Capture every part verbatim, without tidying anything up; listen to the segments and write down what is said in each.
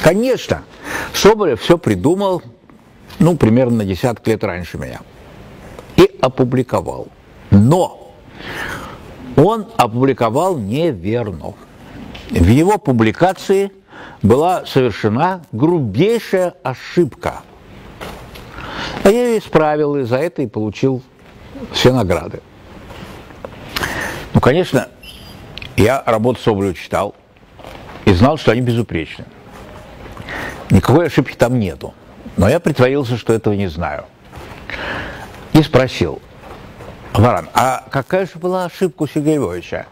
Конечно, Соболев все придумал, ну, примерно на десяток лет раньше меня. И опубликовал. Но он опубликовал неверно. В его публикации была совершена грубейшая ошибка. А я ее исправил, и за это и получил все награды. Ну, конечно, я работу Соболева читал и знал, что они безупречны. Никакой ошибки там нету. Но я притворился, что этого не знаю. И спросил: Лоран, а какая же была ошибка у Сергея Львовича?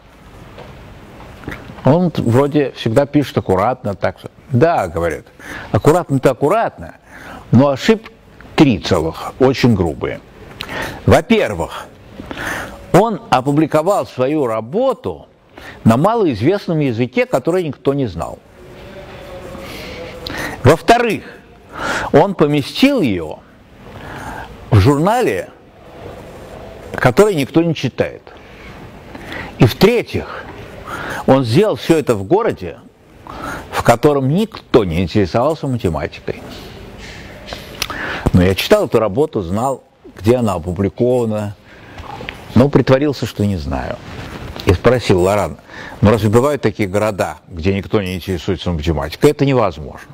Он вроде всегда пишет аккуратно, так что... Да, говорит, аккуратно-то аккуратно, но ошибки три целых, очень грубые. Во-первых, он опубликовал свою работу на малоизвестном языке, который никто не знал. Во-вторых, он поместил ее в журнале, который никто не читает. И в-третьих, он сделал все это в городе, в котором никто не интересовался математикой. Но я читал эту работу, знал, где она опубликована, но притворился, что не знаю. И спросил: Лоран, ну разве бывают такие города, где никто не интересуется математикой? Это невозможно.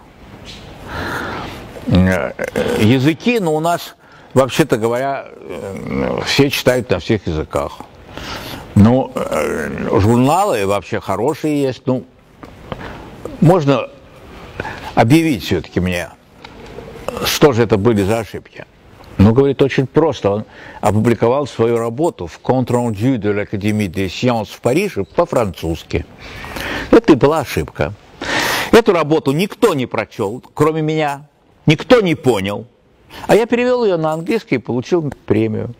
Языки, ну у нас, вообще-то говоря, все читают на всех языках. Ну, журналы вообще хорошие есть. Ну, можно объявить все-таки мне, что же это были за ошибки. Ну, говорит, очень просто. Он опубликовал свою работу в Compte rendu de l'Académie des Sciences в Париже по-французски. Это и была ошибка. Эту работу никто не прочел, кроме меня. Никто не понял. А я перевел ее на английский и получил премию.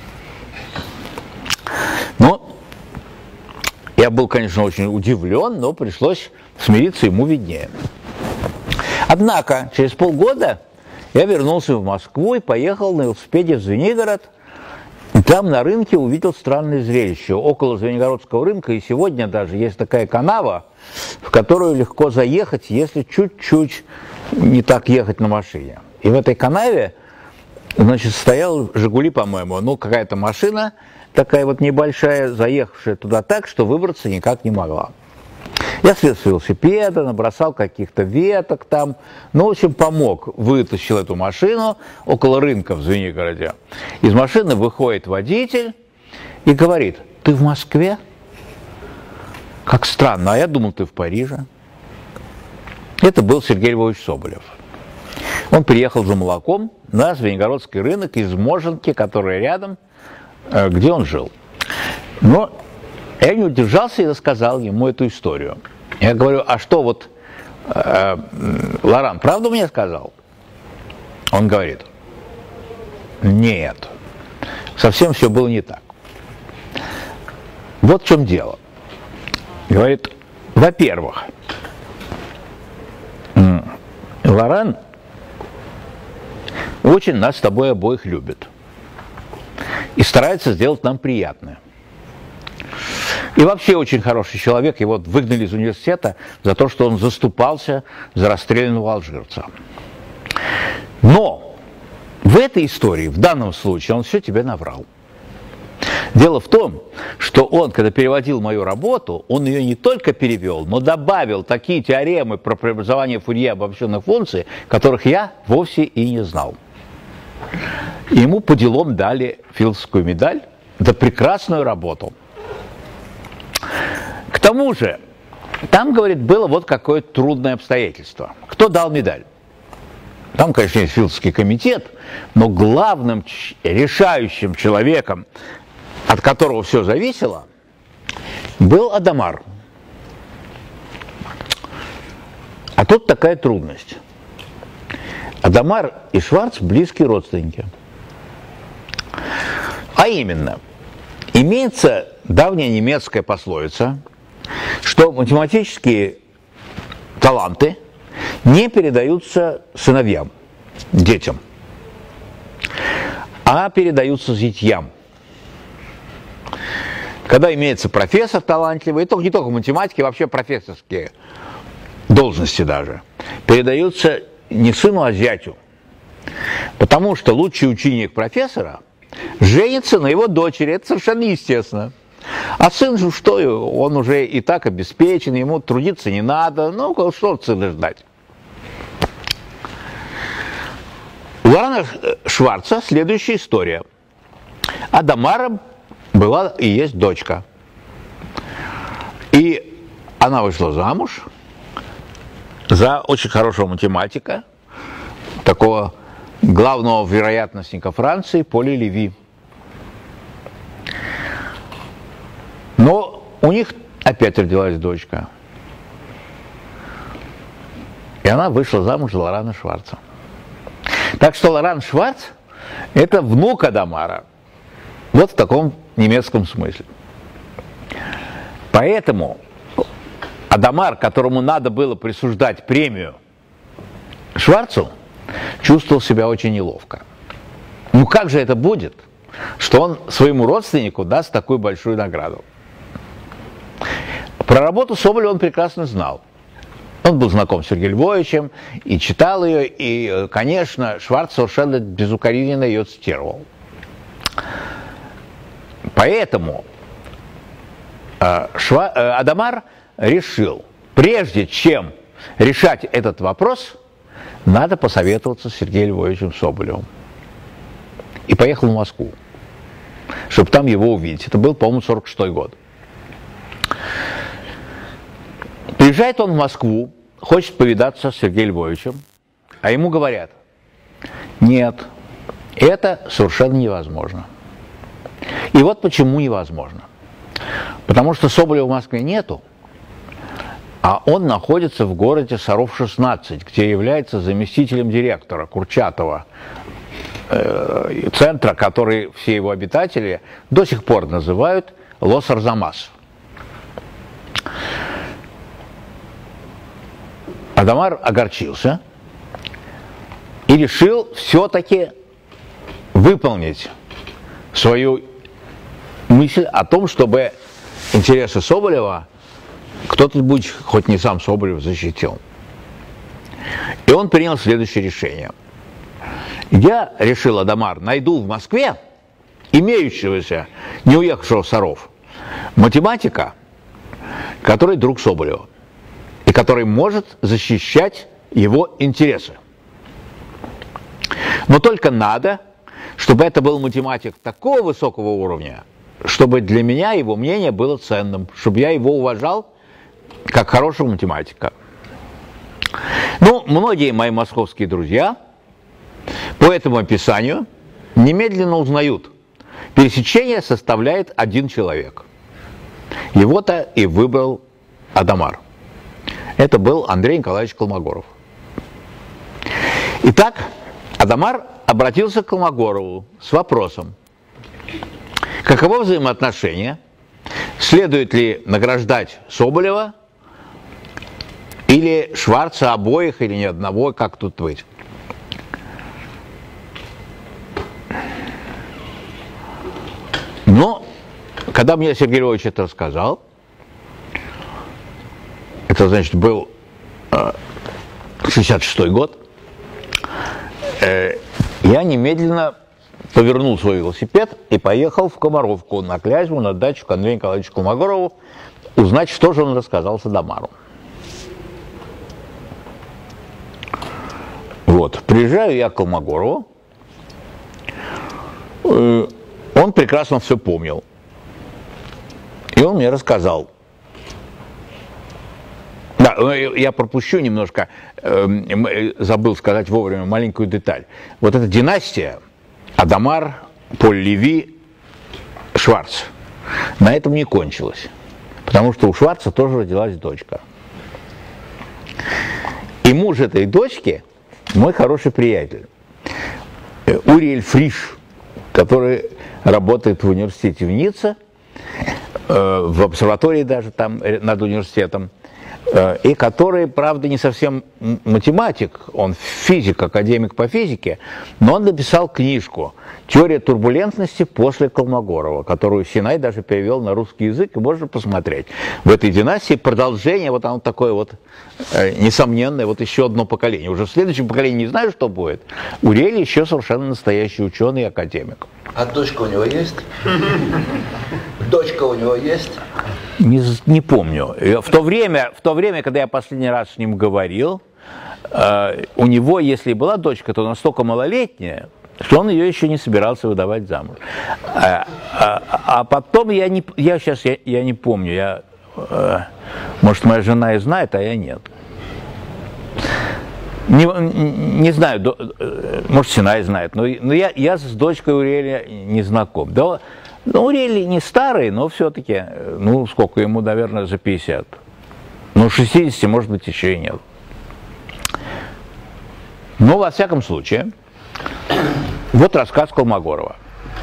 Ну, я был, конечно, очень удивлен, но пришлось смириться, ему виднее. Однако, через полгода я вернулся в Москву и поехал на велосипеде в Звенигород. И там на рынке увидел странное зрелище. Около Звенигородского рынка и сегодня даже есть такая канава, в которую легко заехать, если чуть-чуть не так ехать на машине. И в этой канаве, значит, стоял «Жигули», по-моему, ну, какая-то машина, такая вот небольшая, заехавшая туда так, что выбраться никак не могла. Я слез с велосипеда, набросал каких-то веток там, ну, в общем, помог, вытащил эту машину около рынка в Звенигороде. Из машины выходит водитель и говорит: ты в Москве? Как странно, а я думал, ты в Париже. Это был Сергей Львович Соболев. Он приехал за молоком на Звенигородский рынок из Моженки, которая рядом, где он жил. Но я не удержался и рассказал ему эту историю. Я говорю: а что вот, э, Лоран, правду мне сказал? Он говорит: нет, совсем все было не так. Вот в чем дело. Говорит: во-первых, Лоран очень нас с тобой обоих любит и старается сделать нам приятное. И вообще очень хороший человек, его выгнали из университета за то, что он заступался за расстрелянного алжирца. Но в этой истории, в данном случае, он все тебе наврал. Дело в том, что он, когда переводил мою работу, он ее не только перевел, но добавил такие теоремы про преобразование Фурье обобщенных функций, которых я вовсе и не знал. И ему по делам дали филдскую медаль за прекрасную работу. К тому же, там, говорит, было вот какое трудное обстоятельство. Кто дал медаль? Там, конечно, есть филдский комитет, но главным решающим человеком, от которого все зависело, был Адамар. А тут такая трудность. Адамар и Шварц близкие родственники. А именно, имеется давняя немецкая пословица, что математические таланты не передаются сыновьям, детям, а передаются зятьям. Когда имеется профессор талантливый, и не только в математике, вообще профессорские должности даже, передаются не сыну, а зятю. Потому что лучший ученик профессора женится на его дочери. Это совершенно естественно. А сын же что, он уже и так обеспечен, ему трудиться не надо. Ну, что от сына ждать? У Лорана Шварца следующая история. Адамара была и есть дочка. И она вышла замуж за очень хорошего математика, такого главного вероятностника Франции, Поля Леви. Но у них опять родилась дочка. И она вышла замуж за Лорана Шварца. Так что Лоран Шварц – это внук Адамара. Вот в таком немецком смысле. Поэтому Адамар, которому надо было присуждать премию Шварцу, чувствовал себя очень неловко. Ну как же это будет, что он своему родственнику даст такую большую награду? Про работу Соболева он прекрасно знал. Он был знаком с Сергеем Львовичем и читал ее, и, конечно, Шварц совершенно безукоризненно ее цитировал. Поэтому Шва... Адамар решил, прежде чем решать этот вопрос, надо посоветоваться с Сергеем Львовичем Соболевым. И поехал в Москву, чтобы там его увидеть. Это был, по-моему, сорок шестой год. Приезжает он в Москву, хочет повидаться с Сергеем Львовичем, а ему говорят: нет, это совершенно невозможно. И вот почему невозможно. Потому что Соболева в Москве нету, а он находится в городе Саров шестнадцать, где является заместителем директора Курчатова, э, центра, который все его обитатели до сих пор называют Лос-Арзамас. Адамар огорчился и решил все-таки выполнить свою мысль о том, чтобы интересы Соболева кто-нибудь, хоть не сам Соболев, защитил. И он принял следующее решение. Я, решил Адамар, найду в Москве имеющегося, не уехавшего в Саров, математика, который друг Соболева, и который может защищать его интересы. Но только надо, чтобы это был математик такого высокого уровня, чтобы для меня его мнение было ценным, чтобы я его уважал как хорошего математика. Ну, многие мои московские друзья по этому описанию немедленно узнают: пересечение составляет один человек. Его-то и выбрал Адамар. Это был Андрей Николаевич Колмогоров. Итак, Адамар обратился к Колмогорову с вопросом: каково взаимоотношение? Следует ли награждать Соболева или Шварца, обоих, или ни одного, как тут быть? Но, когда мне Сергей Львович это рассказал, это, значит, был э, шестьдесят шестой год, э, я немедленно повернул свой велосипед и поехал в Комаровку на Клязьму, на дачу к Андрею Николаевичу Колмогорову, узнать, что же он рассказал Адамару. Вот, приезжаю я к Колмогорову, э, он прекрасно все помнил. И он мне рассказал. Да, я пропущу немножко, э, забыл сказать вовремя маленькую деталь. Вот эта династия Адамар, Поль Леви, Шварц на этом не кончилась. Потому что у Шварца тоже родилась дочка. И муж этой дочки мой хороший приятель Уриэль Фриш, который работает в университете в Ницце, в обсерватории даже там над университетом. и который, правда, не совсем математик, он физик, академик по физике, но он написал книжку «Теория турбулентности после Колмогорова», которую Синай даже перевел на русский язык, и можно посмотреть. В этой династии продолжение, вот оно такое вот э, несомненное, вот еще одно поколение. Уже в следующем поколении не знаю, что будет. Урели еще совершенно настоящий ученый и академик. А дочка у него есть? Дочка у него есть? Не, не помню. В то, время, в то время, когда я последний раз с ним говорил, э, у него, если была дочка, то настолько малолетняя, что он ее еще не собирался выдавать замуж. А, а, а потом я не, я сейчас я, я не помню, я, э, может, моя жена и знает, а я нет. Не, не знаю, до, может, Синай знает, но, но я, я с дочкой Урели не знаком. Да, ну, Урели не старый, но все-таки, ну, сколько ему, наверное, за пятьдесят. Ну, шестьдесят, может быть, еще и нет. Но, во всяком случае, вот рассказ Колмогорова.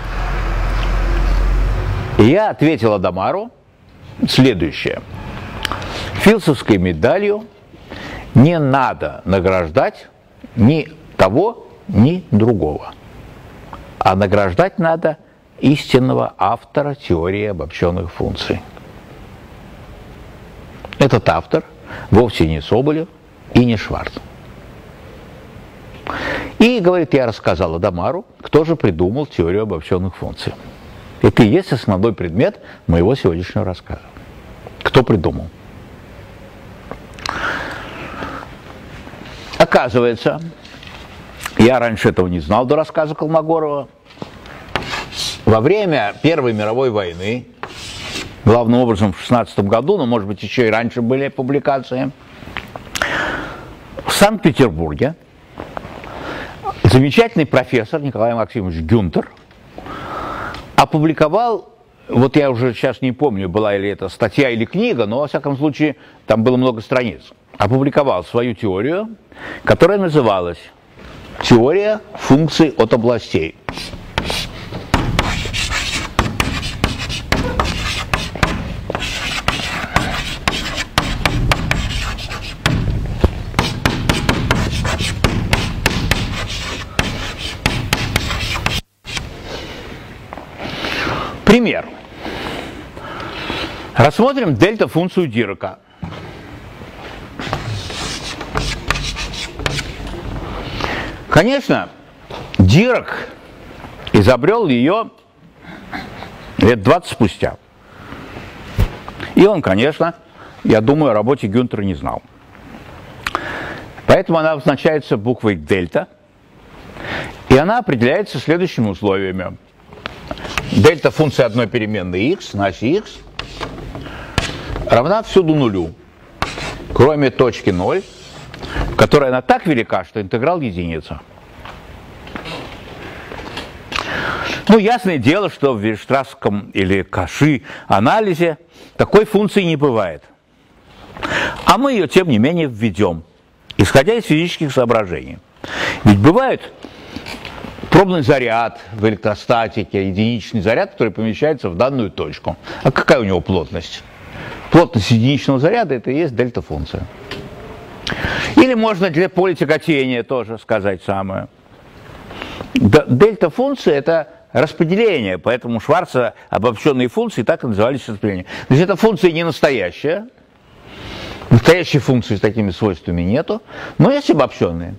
И я ответил Адамару следующее. Филдсовской медалью не надо награждать ни того, ни другого. А награждать надо истинного автора теории обобщенных функций. Этот автор вовсе не Соболев и не Шварц. И, говорит, я рассказал Адамару, кто же придумал теорию обобщенных функций. Это и есть основной предмет моего сегодняшнего рассказа. Кто придумал? Оказывается, я раньше этого не знал до рассказа Колмогорова. Во время Первой мировой войны, главным образом в шестнадцатом году, но, может быть, еще и раньше были публикации, в Санкт-Петербурге замечательный профессор Николай Максимович Гюнтер опубликовал, вот я уже сейчас не помню, была ли это статья или книга, но, во всяком случае, там было много страниц, опубликовал свою теорию, которая называлась «Теория функций от областей». Пример. Рассмотрим дельта-функцию Дирака. Конечно, Дирак изобрел ее лет двадцать спустя. И он, конечно, я думаю, о работе Гюнтера не знал. Поэтому она обозначается буквой дельта, и она определяется следующими условиями. Дельта функция одной переменной x на оси x равна всюду нулю, кроме точки ноль, которая она так велика, что интеграл единица. Ну, ясное дело, что в Вейерштрафском или Каши анализе такой функции не бывает. А мы ее, тем не менее, введем, исходя из физических соображений. Ведь бывают пробный заряд в электростатике, единичный заряд, который помещается в данную точку. А какая у него плотность? Плотность единичного заряда – это и есть дельта-функция. Или можно для поля тяготения тоже сказать самое. Дельта-функция – это распределение, поэтому Шварца обобщенные функции так и назывались распределением. То есть эта функция не настоящая, настоящей функции с такими свойствами нету, но есть обобщенные.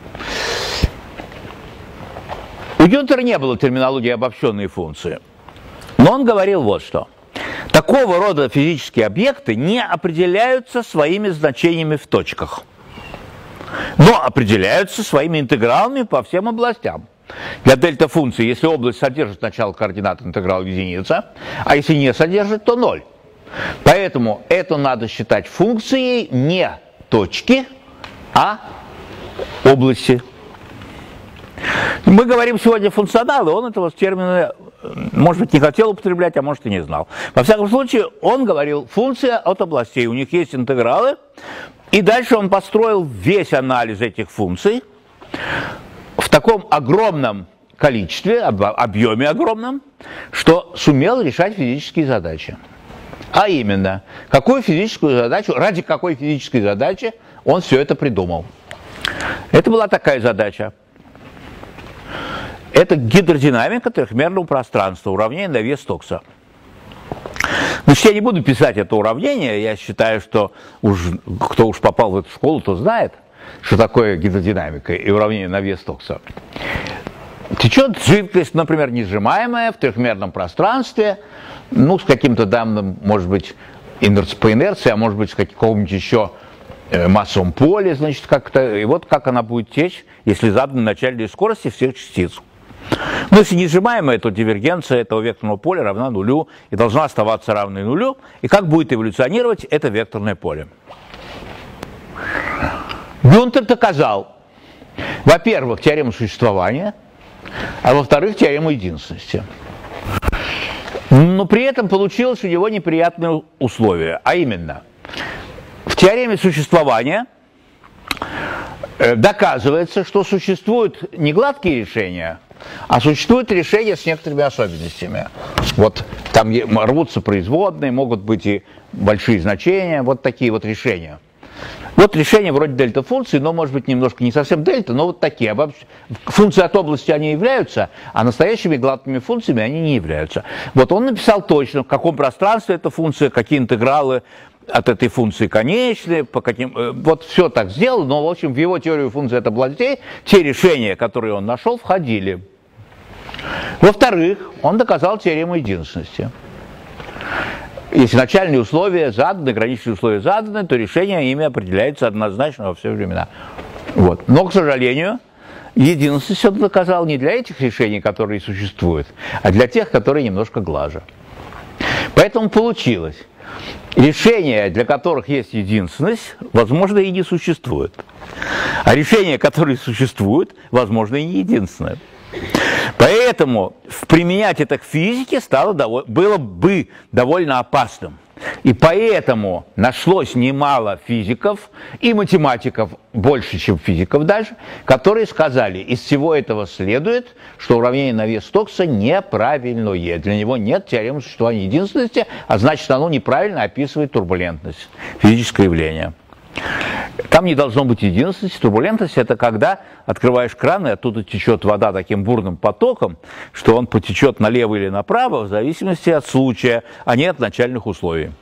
У Гюнтера не было терминологии обобщенные функции, но он говорил вот что. Такого рода физические объекты не определяются своими значениями в точках, но определяются своими интегралами по всем областям. Для дельта-функции, если область содержит начало координат, интеграл единица, а если не содержит, то ноль. Поэтому это надо считать функцией не точки, а области. Мы говорим сегодня функционал, и он этого термина, может быть, не хотел употреблять, а может и не знал. Во всяком случае, он говорил функция от областей, у них есть интегралы, и дальше он построил весь анализ этих функций в таком огромном количестве, объеме огромном, что сумел решать физические задачи. А именно, какую физическую задачу, ради какой физической задачи он все это придумал. Это была такая задача. Это гидродинамика трехмерного пространства, уравнение на вес Стокса. Значит, я не буду писать это уравнение, я считаю, что уж, кто уж попал в эту школу, то знает, что такое гидродинамика и уравнение на вес Стокса. Течет жидкость, например, несжимаемая в трехмерном пространстве, ну, с каким-то данным, может быть, инерц, по инерции, а может быть, с каком-нибудь еще э, массовом поле, значит, как-то. И вот как она будет течь, если заданы начальные скорости всех частиц. Но если несжимаемая, то дивергенция этого векторного поля равна нулю и должна оставаться равной нулю. И как будет эволюционировать это векторное поле? Гюнтер доказал, во-первых, теорему существования, а во-вторых, теорему единственности. Но при этом получилось у него неприятное условие, а именно, в теореме существования доказывается, что существуют не гладкие решения, а существуют решения с некоторыми особенностями. Вот там рвутся производные, могут быть и большие значения, вот такие вот решения. Вот решения вроде дельта-функции, но, может быть, немножко не совсем дельта, но вот такие. Функции от области они являются, а настоящими гладкими функциями они не являются. Вот он написал точно, в каком пространстве эта функция, какие интегралы от этой функции конечные, по каким... Вот все так сделал, но, в общем, в его теорию функций от областей те решения, которые он нашел, входили. Во-вторых, он доказал теорему единственности. Если начальные условия заданы, граничные условия заданы, то решение ими определяется однозначно во все времена. Вот. Но, к сожалению, единственность он доказал не для этих решений, которые существуют, а для тех, которые немножко глаже. Поэтому получилось. Решения, для которых есть единственность, возможно, и не существует. А решения, которые существуют, возможно, и не единственное. Поэтому применять это к физике стало, было бы довольно опасным. И поэтому нашлось немало физиков и математиков, больше, чем физиков даже, которые сказали, из всего этого следует, что уравнение на вес Стокса неправильное. Для него нет теоремы существования единственности, а значит, оно неправильно описывает турбулентность, физическое явление. Там не должно быть единственности. Турбулентность – это когда открываешь кран, и оттуда течет вода таким бурным потоком, что он потечет налево или направо в зависимости от случая, а не от начальных условий.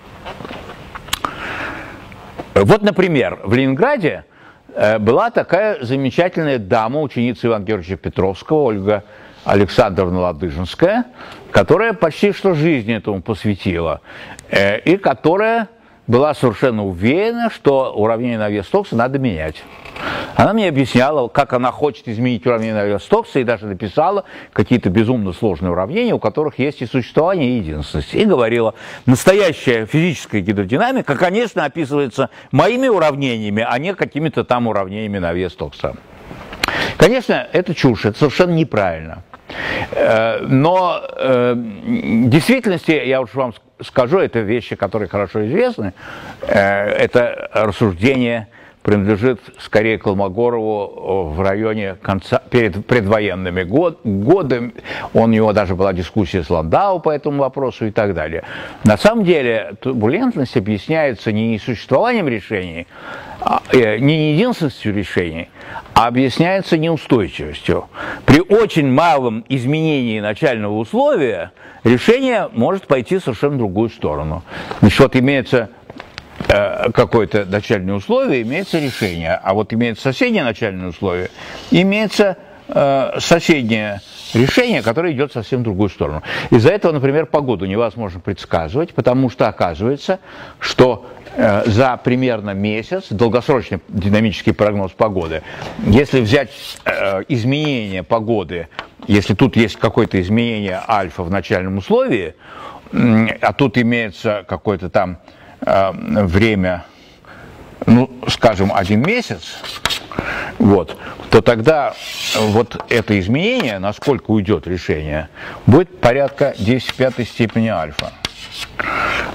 Вот, например, в Ленинграде была такая замечательная дама, ученица Ивана Георгиевича Петровского, Ольга Александровна Ладыжинская, которая почти что жизнь этому посвятила, и которая была совершенно уверена, что уравнение на вес Стокса надо менять. Она мне объясняла, как она хочет изменить уравнение на вес Стокса, и даже написала какие-то безумно сложные уравнения, у которых есть и существование, и единственность. И говорила, настоящая физическая гидродинамика, конечно, описывается моими уравнениями, а не какими-то там уравнениями на вес Стокса. Конечно, это чушь, это совершенно неправильно. Но в действительности, я уж вам скажу, это вещи, которые хорошо известны, это рассуждение принадлежит скорее Колмогорову в районе конца, перед предвоенными год, годами. У него даже была дискуссия с Ландау по этому вопросу и так далее. На самом деле турбулентность объясняется не существованием решений, не единственностью решений, а объясняется неустойчивостью. При очень малом изменении начального условия решение может пойти в совершенно другую сторону. Значит, вот имеется какое-то начальное условие, имеется решение, а вот имеется соседнее начальное условие, имеется э, соседнее решение, которое идет совсем в другую сторону. Из-за этого, например, погоду невозможно предсказывать, потому что оказывается, что э, за примерно месяц, долгосрочный динамический прогноз погоды, если взять э, изменение погоды, если тут есть какое-то изменение альфа в начальном условии, э, а тут имеется какое-то там время, ну, скажем, один месяц, вот, то тогда вот это изменение, насколько уйдет решение, будет порядка десять в пятой степени альфа.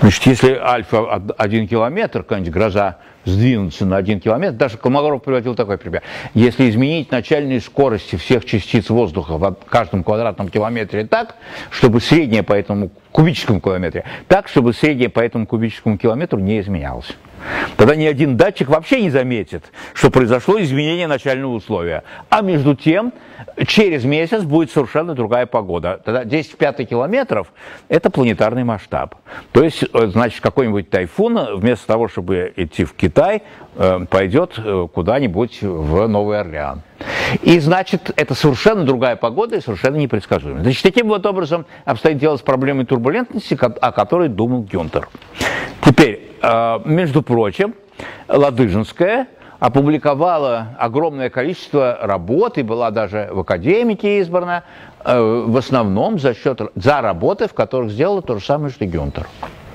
Значит, если альфа один километр, какая-нибудь гроза сдвинуться на один километр, даже Колмогоров приводил такой пример. Если изменить начальные скорости всех частиц воздуха в каждом квадратном километре так, чтобы средняя по этому кубическому километре, так, чтобы средняя по этому кубическому километру не изменялась. Тогда ни один датчик вообще не заметит, что произошло изменение начального условия. А между тем, через месяц будет совершенно другая погода. Тогда десять в пятой километров – это планетарный масштаб. То есть, значит, какой-нибудь тайфун, вместо того, чтобы идти в Китай, пойдет куда-нибудь в Новый Орлеан. И, значит, это совершенно другая погода и совершенно непредсказуемая. Значит, таким вот образом обстоит дело с проблемой турбулентности, о которой думал Гюнтер. Теперь, между прочим, Ладыжинская опубликовала огромное количество работ и была даже в академике избрана, в основном за счет за работы, в которых сделала то же самое, что и Гюнтер.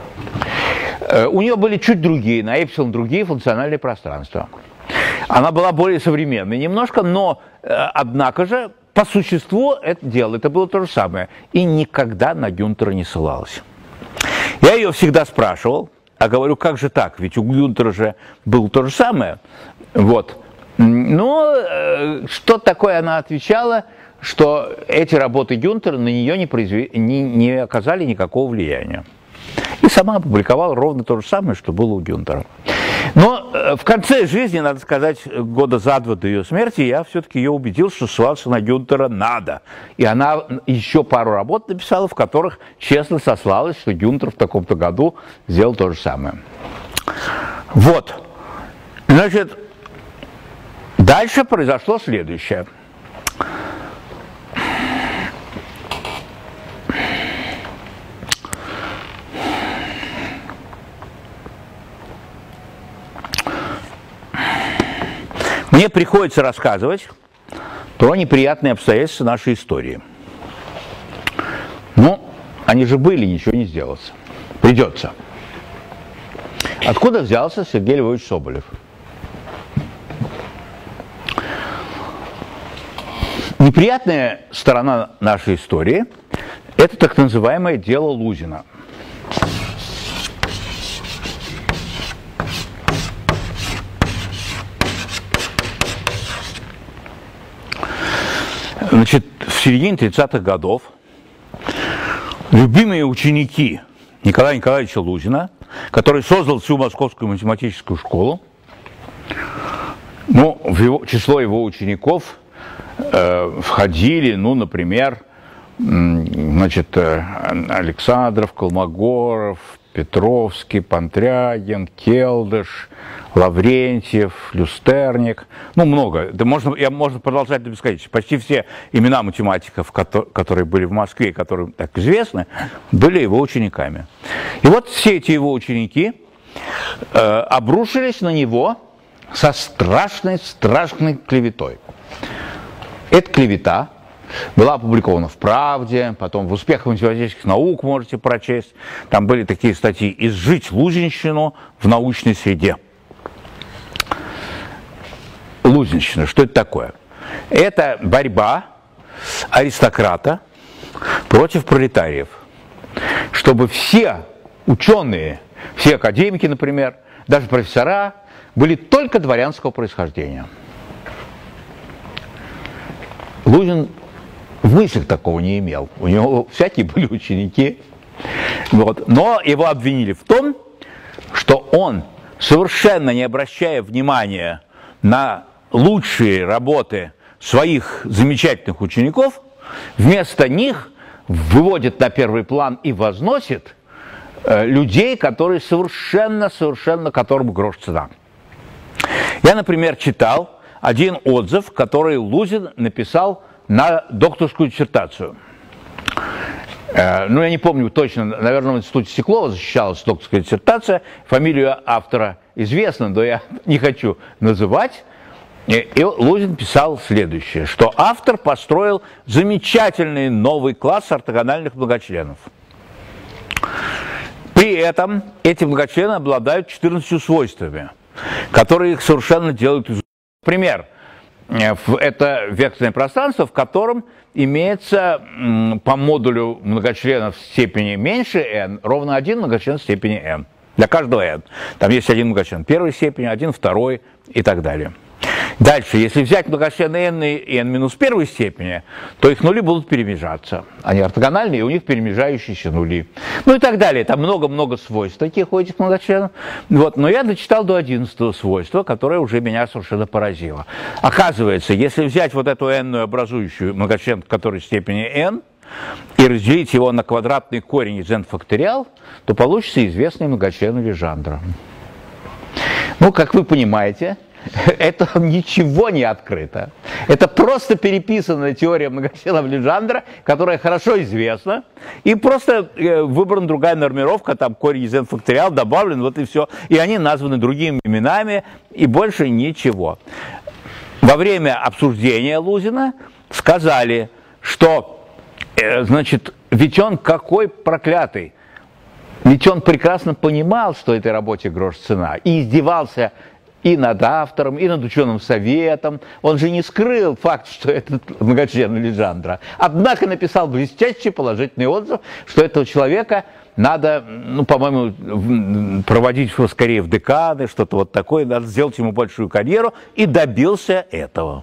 У нее были чуть другие, на эпсилон другие функциональные пространства. Она была более современной немножко, но, однако же, по существу это дело, это было то же самое. И никогда на Гюнтера не ссылалась. Я ее всегда спрашивал, а говорю, как же так, ведь у Гюнтера же было то же самое. Вот. Но что такое она отвечала, что эти работы Гюнтера на нее не, произвели, не, не оказали никакого влияния. И сама опубликовала ровно то же самое, что было у Гюнтера. Но в конце жизни, надо сказать, года за два до ее смерти, я все-таки ее убедил, что ссылаться на Гюнтера надо. И она еще пару работ написала, в которых честно сослалась, что Гюнтер в таком-то году сделал то же самое. Вот. Значит, дальше произошло следующее. Мне приходится рассказывать про неприятные обстоятельства нашей истории. Ну, они же были, ничего не сделается. Придется. Откуда взялся Сергей Львович Соболев? Неприятная сторона нашей истории – это так называемое дело Лузина. Значит, в середине тридцатых годов любимые ученики Николая Николаевича Лузина, который создал всю Московскую математическую школу, ну, в его, число его учеников э, входили, ну, например, значит, Александров, Колмогоров, Петровский, Пантрягин, Келдыш, Лаврентьев, Люстерник, ну, много. Да можно, я, можно продолжать до бесконечности. Почти все имена математиков, которые были в Москве, которые так известны, были его учениками. И вот все эти его ученики э, обрушились на него со страшной, страшной клеветой. Эта клевета была опубликована в «Правде», потом в «Успехах математических наук» можете прочесть. Там были такие статьи «Изжить лузинщину в научной среде». Лузинщина, что это такое? Это борьба аристократа против пролетариев. Чтобы все ученые, все академики, например, даже профессора, были только дворянского происхождения. Лузин в мыслях такого не имел. У него всякие были ученики. Вот. Но его обвинили в том, что он, совершенно не обращая внимания на лучшие работы своих замечательных учеников, вместо них выводит на первый план и возносит э, людей, которые совершенно-совершенно, которым грош цена. Я, например, читал один отзыв, который Лузин написал на докторскую диссертацию. Э, ну, я не помню точно, наверное, в институте Стеклова защищалась докторская диссертация, фамилию автора известна, но я не хочу называть. И Лузин писал следующее, что автор построил замечательный новый класс ортогональных многочленов. При этом эти многочлены обладают четырнадцатью свойствами, которые их совершенно делают изумительными. Например, это векторное пространство, в котором имеется по модулю многочленов степени меньше n ровно один многочлен степени n. Для каждого n. Там есть один многочлен первой степени, один второй и так далее. Дальше, если взять многочлены n и n минус первой степени, то их нули будут перемежаться. Они ортогональные, и у них перемежающиеся нули. Ну и так далее. Там много-много свойств таких у этих многочленов. Вот. Но я дочитал до одиннадцатого свойства, которое уже меня совершенно поразило. Оказывается, если взять вот эту n-ную образующую многочлен, который степени n, и разделить его на квадратный корень из n факториал, то получится известный многочлен Лежандра. Ну, как вы понимаете, это ничего не открыто. Это просто переписанная теория многочленов Лежандра, которая хорошо известна, и просто выбрана другая нормировка, там корень из n факториал добавлен, вот и все. И они названы другими именами, и больше ничего. Во время обсуждения Лузина сказали, что, значит, ведь он какой проклятый. Ведь он прекрасно понимал, что этой работе грош цена, и издевался и над автором, и над ученым советом. Он же не скрыл факт, что это многочлен Лежандра. Однако написал блестящий положительный отзыв, что этого человека надо, ну, по-моему, проводить его скорее в деканы, что-то вот такое, надо сделать ему большую карьеру, и добился этого.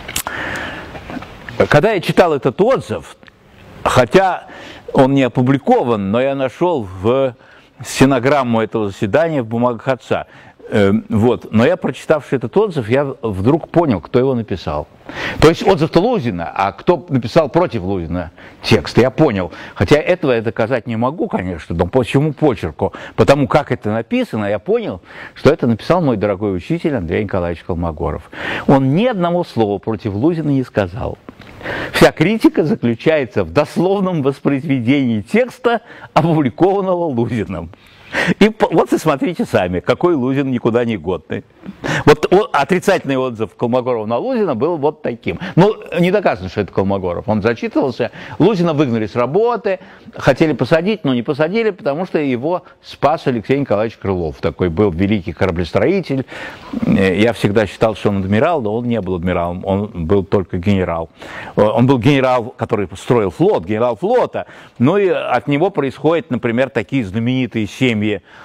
Когда я читал этот отзыв, хотя он не опубликован, но я нашел в стенограмму этого заседания в бумагах отца. Вот. Но я, прочитавший этот отзыв, я вдруг понял, кто его написал. То есть отзыв-то Лузина, а кто написал против Лузина текст, я понял. Хотя этого я доказать не могу, конечно, но почему почерку? Потому как это написано, я понял, что это написал мой дорогой учитель Андрей Николаевич Колмогоров. Он ни одного слова против Лузина не сказал. Вся критика заключается в дословном воспроизведении текста, опубликованного Лузиным. И вот и смотрите сами, какой Лузин никуда не годный. Вот отрицательный отзыв Колмогорова на Лузина был вот таким. Ну, не доказано, что это Колмогоров. Он зачитывался. Лузина выгнали с работы, хотели посадить, но не посадили, потому что его спас Алексей Николаевич Крылов. Такой был великий кораблестроитель. Я всегда считал, что он адмирал, но он не был адмиралом, он был только генерал. Он был генерал, который строил флот, генерал флота. Ну и от него происходят, например, такие знаменитые семьи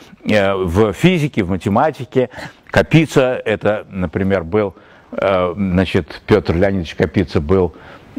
в физике, в математике. Капица, это, например, был, значит, Петр Леонидович Капица был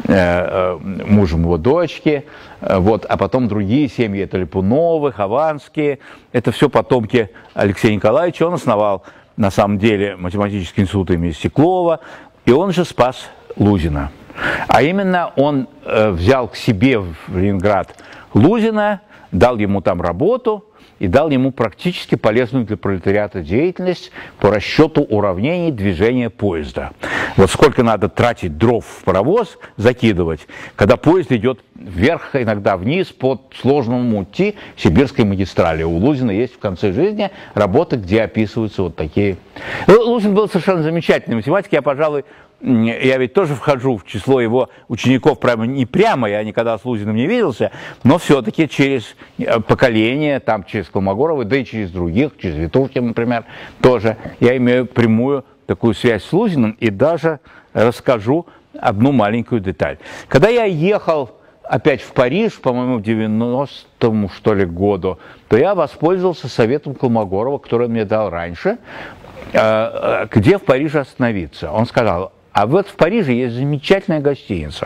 мужем его дочки, вот, а потом другие семьи, это Липуновы, Хованские, это все потомки Алексея Николаевича. Он основал, на самом деле, математический институт имени Стеклова, и он же спас Лузина. А именно он взял к себе в Ленинград Лузина, дал ему там работу, и дал ему практически полезную для пролетариата деятельность по расчету уравнений движения поезда. Вот сколько надо тратить дров в паровоз, закидывать, когда поезд идет вверх, иногда вниз, по сложному пути Сибирской магистрали. У Лузина есть в конце жизни работы, где описываются вот такие. Лузин был совершенно замечательный математик, я, пожалуй, я ведь тоже вхожу в число его учеников, прямо не прямо, я никогда с Лузиным не виделся, но все-таки через поколение, там через Колмогорова, да и через других, через Витовкина, например, тоже я имею прямую такую связь с Лузиным, и даже расскажу одну маленькую деталь. Когда я ехал опять в Париж, по-моему, в девяностом, что ли, году, то я воспользовался советом Колмогорова, который он мне дал раньше, где в Париже остановиться. Он сказал: а вот в Париже есть замечательная гостиница,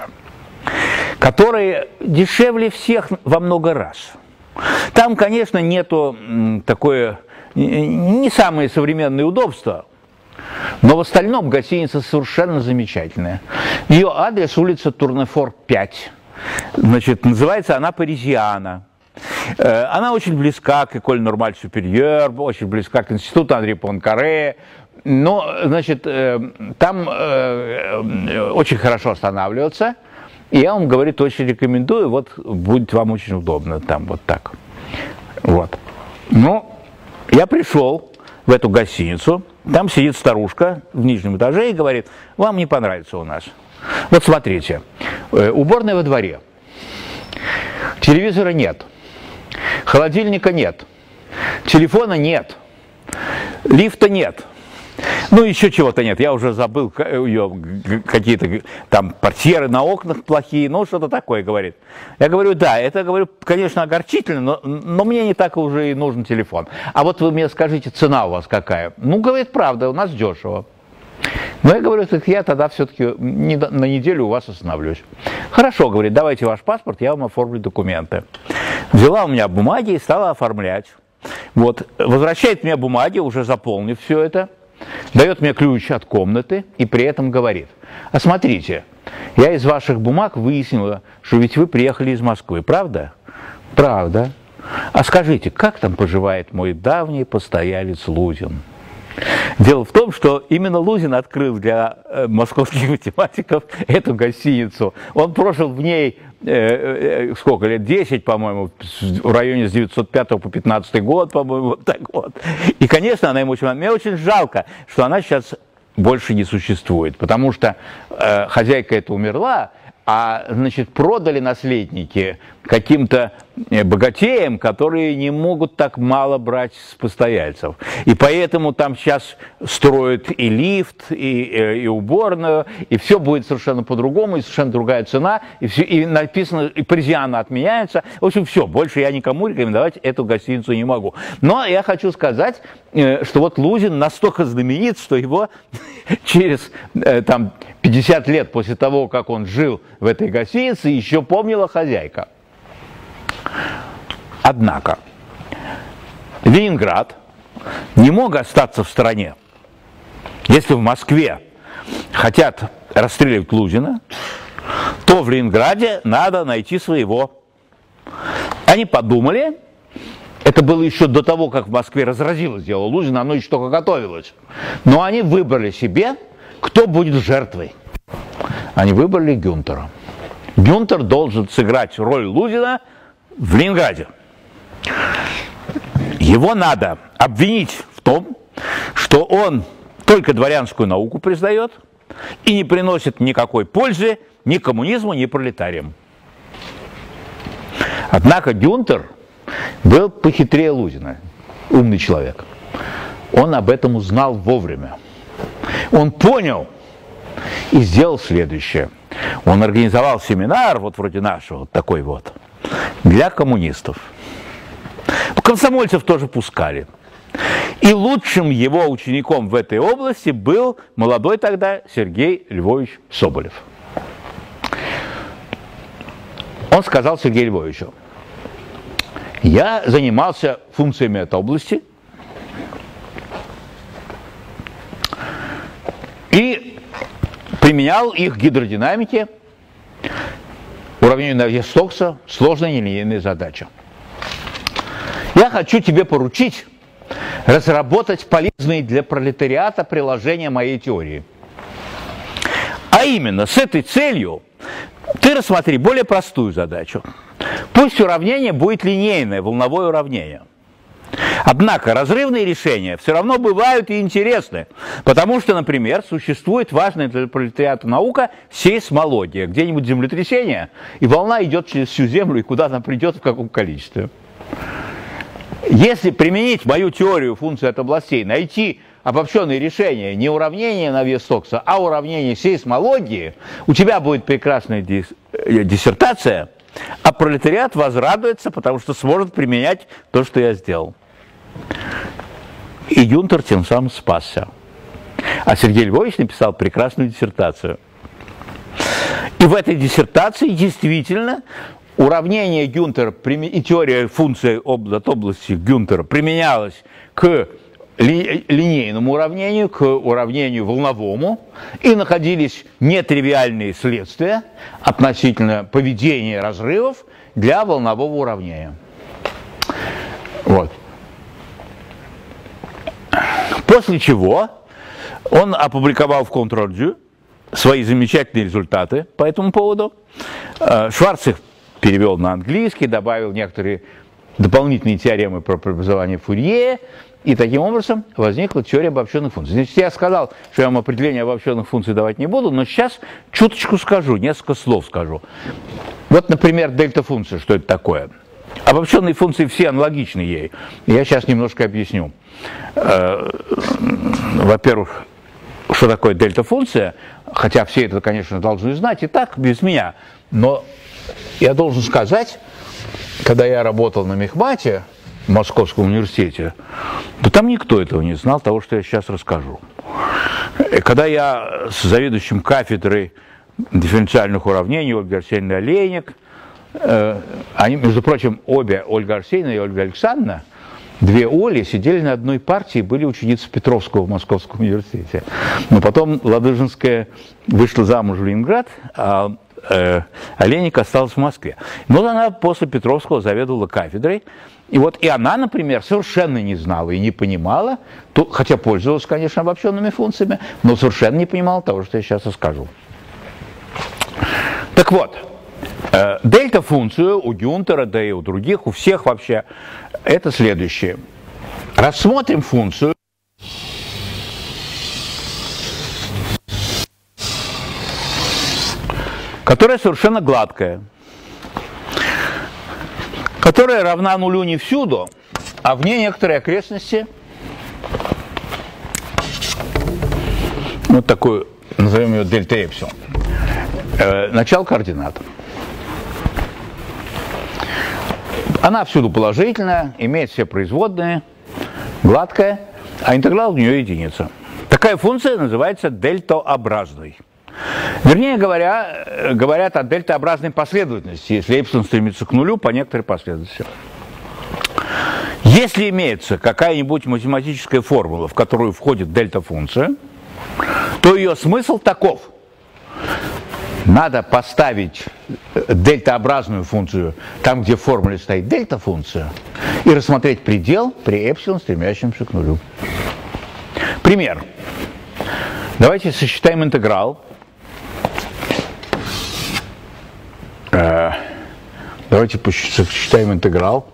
которая дешевле всех во много раз. Там, конечно, нету такое, не самые современные удобства, но в остальном гостиница совершенно замечательная. Ее адрес — улица Турнефор, пять. Значит, называется она Паризиана. Она очень близка к Эколь Нормаль Суперьер, очень близка к институту Анри Пуанкаре. Но, значит, там очень хорошо останавливаться. И я вам, говорит, очень рекомендую, вот будет вам очень удобно там вот так. Вот. Ну, я пришел в эту гостиницу, там сидит старушка в нижнем этаже и говорит: вам не понравится у нас. Вот смотрите, уборная во дворе, телевизора нет, холодильника нет, телефона нет, лифта нет. Ну, еще чего-то нет, я уже забыл ее, какие-то там портьеры на окнах плохие, ну, что-то такое говорит. Я говорю, да, это, говорю, конечно, огорчительно, но, но мне не так уже и нужен телефон. А вот вы мне скажите, цена у вас какая? Ну, говорит, правда, у нас дешево. Но я говорю, так я тогда все-таки на неделю у вас остановлюсь. Хорошо, говорит, давайте ваш паспорт, я вам оформлю документы. Взяла у меня бумаги и стала оформлять. Вот, возвращает мне бумаги, уже заполнив все это, дает мне ключ от комнаты и при этом говорит: а смотрите, я из ваших бумаг выяснила, что ведь вы приехали из Москвы, правда? Правда. А скажите, как там поживает мой давний постоялец Лузин? Дело в том, что именно Лузин открыл для э, московских математиков эту гостиницу. Он прожил в ней э, э, сколько лет, десять, по-моему, в районе с девятьсот пятого по пятнадцатый год, по-моему, вот так вот. И, конечно, она ему очень... Мне очень жалко, что она сейчас больше не существует, потому что э, хозяйка эта умерла, а, значит, продали наследники каким-то богатеям, которые не могут так мало брать с постояльцев. И поэтому там сейчас строят и лифт, и, и уборную, и все будет совершенно по-другому, и совершенно другая цена, и, все, и написано, и паризиана отменяется. В общем, все, больше я никому рекомендовать эту гостиницу не могу. Но я хочу сказать, что вот Лузин настолько знаменит, что его через там, пятьдесят лет после того, как он жил в этой гостинице, еще помнила хозяйка. Однако Ленинград не мог остаться в стороне. Если в Москве хотят расстреливать Лузина, то в Ленинграде надо найти своего. Они подумали, это было еще до того, как в Москве разразилось дело Лузина, оно еще только готовилось. Но они выбрали себе, кто будет жертвой. Они выбрали Гюнтера. Гюнтер должен сыграть роль Лузина в Ленинграде. Его надо обвинить в том, что он только дворянскую науку признает и не приносит никакой пользы ни коммунизму, ни пролетариям. Однако Гюнтер был похитрее Лузина, умный человек. Он об этом узнал вовремя. Он понял и сделал следующее. Он организовал семинар, вот вроде нашего, вот такой вот, для коммунистов. Комсомольцев тоже пускали. И лучшим его учеником в этой области был молодой тогда Сергей Львович Соболев. Он сказал Сергею Львовичу: я занимался функциями этой области и применял их в гидродинамике, уравнению Навье-Стокса, сложная нелинейная задача. Я хочу тебе поручить разработать полезные для пролетариата приложения моей теории. А именно, с этой целью ты рассмотри более простую задачу. Пусть уравнение будет линейное, волновое уравнение. Однако разрывные решения все равно бывают и интересны, потому что, например, существует важная для пролетариата наука сейсмология. Где-нибудь землетрясение, и волна идет через всю Землю, и куда она придет, в каком количестве. Если применить мою теорию функций от областей, найти обобщенные решения не уравнения Навье-Стокса, а уравнения сейсмологии, у тебя будет прекрасная диссертация, а пролетариат возрадуется, потому что сможет применять то, что я сделал. И Гюнтер тем самым спасся. А Сергей Львович написал прекрасную диссертацию. И в этой диссертации действительно уравнение Гюнтера и теория функций от области Гюнтера применялась к ли, линейному уравнению, к уравнению волновому, и находились нетривиальные следствия относительно поведения разрывов для волнового уравнения. Вот. После чего он опубликовал в Контр-Орджу свои замечательные результаты по этому поводу. Шварц их перевел на английский, добавил некоторые дополнительные теоремы про преобразование Фурье, и таким образом возникла теория обобщенных функций. Значит, я сказал, что я вам определение обобщенных функций давать не буду, но сейчас чуточку скажу, несколько слов скажу. Вот, например, дельта-функция, что это такое? Обобщенные функции все аналогичны ей. Я сейчас немножко объясню. Во-первых, что такое дельта-функция, хотя все это, конечно, должны знать и так, без меня. Но я должен сказать, когда я работал на мехмате в Московском университете, то там никто этого не знал, того, что я сейчас расскажу. Когда я с заведующим кафедрой дифференциальных уравнений Ольгой Арсеньевной Олейник, э, они, между прочим, обе, Ольга Арсеньевна и Ольга Александровна, две Оли, сидели на одной партии, были ученицы Петровского в Московском университете. Но потом Ладыжинская вышла замуж в Ленинград, а э, Олейник осталась в Москве. Но она после Петровского заведовала кафедрой. И вот и она, например, совершенно не знала и не понимала, то, хотя пользовалась, конечно, обобщенными функциями, но совершенно не понимала того, что я сейчас расскажу. Так вот, э, дельта-функцию у Гюнтера, да и у других, у всех вообще, это следующее. Рассмотрим функцию, которая совершенно гладкая, которая равна нулю не всюду, а вне некоторой окрестности. Вот такую, назовем ее дельта эпсилон. Э, начало координат. Она всюду положительная, имеет все производные, гладкая, а интеграл в нее единица. Такая функция называется дельтообразной. Вернее говоря, говорят о дельтообразной последовательности, если эпсилон стремится к нулю по некоторой последовательности. Если имеется какая-нибудь математическая формула, в которую входит дельта-функция, то ее смысл таков. Надо поставить дельтообразную функцию там, где в формуле стоит дельта-функция, и рассмотреть предел при эпсилон, стремящемся к нулю. Пример. Давайте сосчитаем интеграл. Давайте сосчитаем интеграл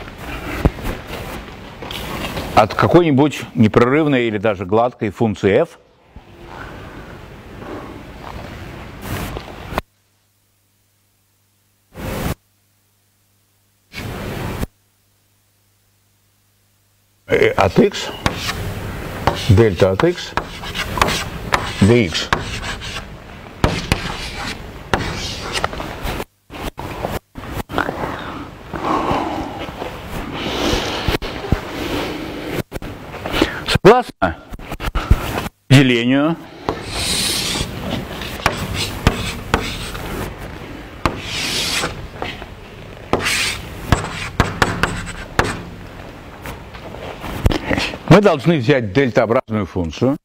от какой-нибудь непрерывной или даже гладкой функции f от x, дельта от x, dx. Согласно делению мы должны взять дельтообразную функцию,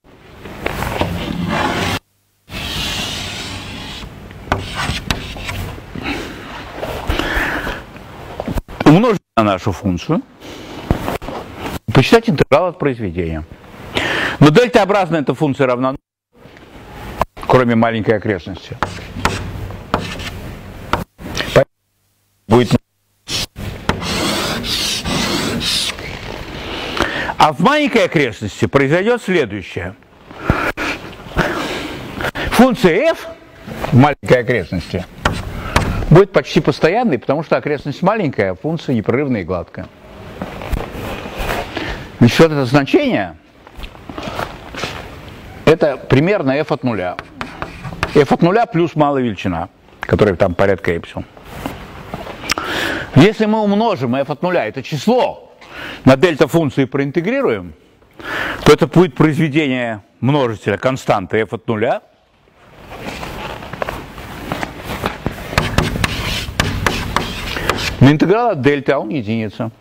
умножить на нашу функцию, посчитать интеграл от произведения. Но дельтообразная эта функция равна нулю, кроме маленькой окрестности. Будет. А в маленькой окрестности произойдет следующее. Функция f в маленькой окрестности будет почти постоянной, потому что окрестность маленькая, а функция непрерывная и гладкая. Значит, вот это значение, это примерно f от нуля. f от нуля плюс малая величина, которая там порядка эпсилон. Если мы умножим f от нуля, это число, на дельта-функции проинтегрируем, то это будет произведение множителя константы f от нуля на интеграл от дельта, а он единица.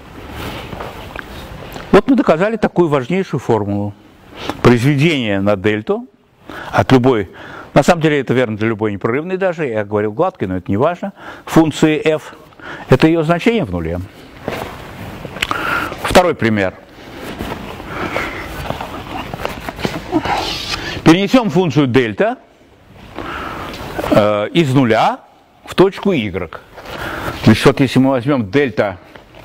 Вот мы доказали такую важнейшую формулу. Произведение на дельту от любой, на самом деле это верно для любой непрерывной даже, я говорил гладкой, но это не важно, функции f, это ее значение в нуле. Второй пример. Перенесем функцию дельта э, из нуля в точку y. Значит, вот если мы возьмем дельта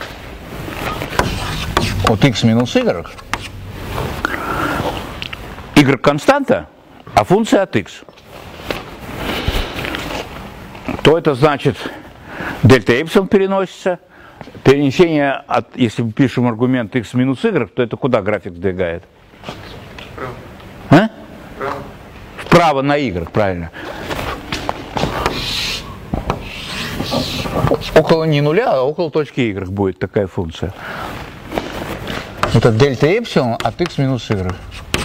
от x минус y, y константа, а функция от x, то это значит дельта эпсилон переносится. Перенесение от, если мы пишем аргумент x минус y, то это куда график сдвигает? А? вправо на y, правильно. Около не нуля, а около точки y будет такая функция. Это дельта эпсилон от x минус y.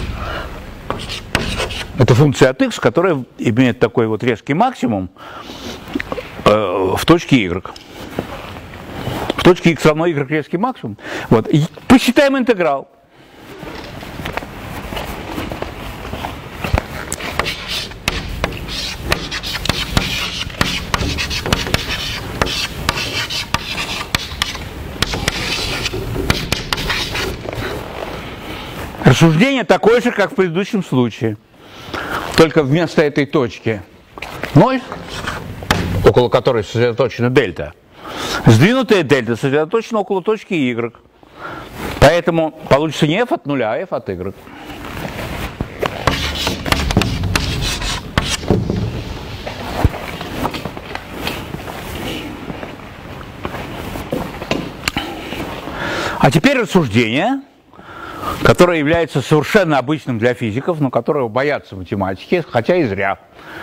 Это функция от x, которая имеет такой вот резкий максимум э, в точке y. В точке x равно y резкий максимум. Вот. И посчитаем интеграл. Рассуждение такое же, как в предыдущем случае. Только вместо этой точки ноль, около которой сосредоточена дельта, сдвинутая дельта сосредоточена около точки y. Поэтому получится не f от нуля, а f от y. А теперь рассуждение, которое является совершенно обычным для физиков, но которого боятся математики, хотя и зря.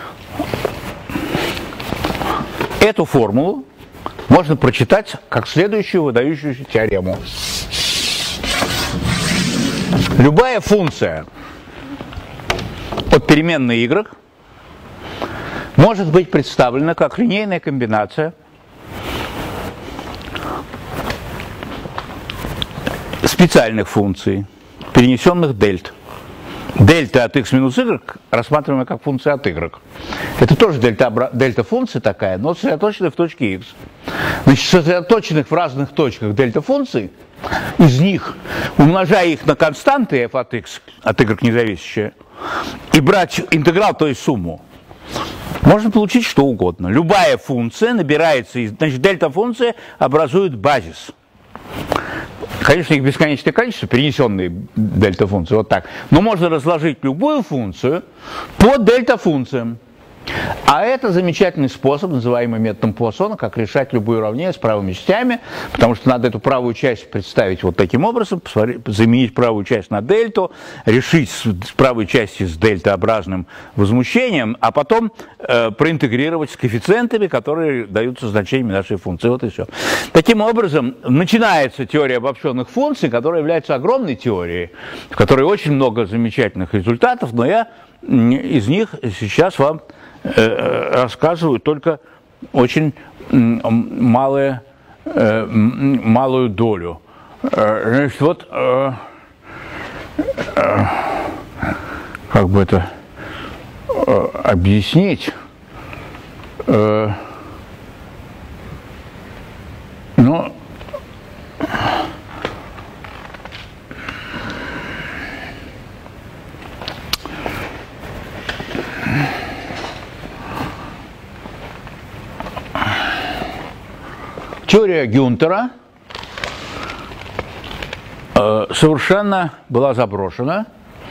Эту формулу можно прочитать как следующую выдающуюся теорему. Любая функция от переменной y может быть представлена как линейная комбинация специальных функций, перенесенных дельт. Дельта от x минус y рассматриваемая как функция от y. Это тоже дельта, дельта функция такая, но сосредоточенная в точке x. Значит, сосредоточенных в разных точках дельта функций, из них, умножая их на константы f от x, от y независящие, и брать интеграл, то есть сумму, можно получить что угодно. Любая функция набирается, из, значит, дельта функция образует базис. Конечно, их бесконечное количество, перенесенные дельта-функции, вот так. Но можно разложить любую функцию по дельта-функциям. А это замечательный способ, называемый методом Пуассона, как решать любые уравнения с правыми частями, потому что надо эту правую часть представить вот таким образом, заменить правую часть на дельту, решить с правой части с дельтообразным возмущением, а потом э, проинтегрировать с коэффициентами, которые даются значениями нашей функции. Вот и все. Таким образом, начинается теория обобщенных функций, которая является огромной теорией, в которой очень много замечательных результатов, но я из них сейчас вам рассказываю только очень малое, малую долю. Значит, вот как бы это объяснить, но теория Гюнтера э, совершенно была заброшена.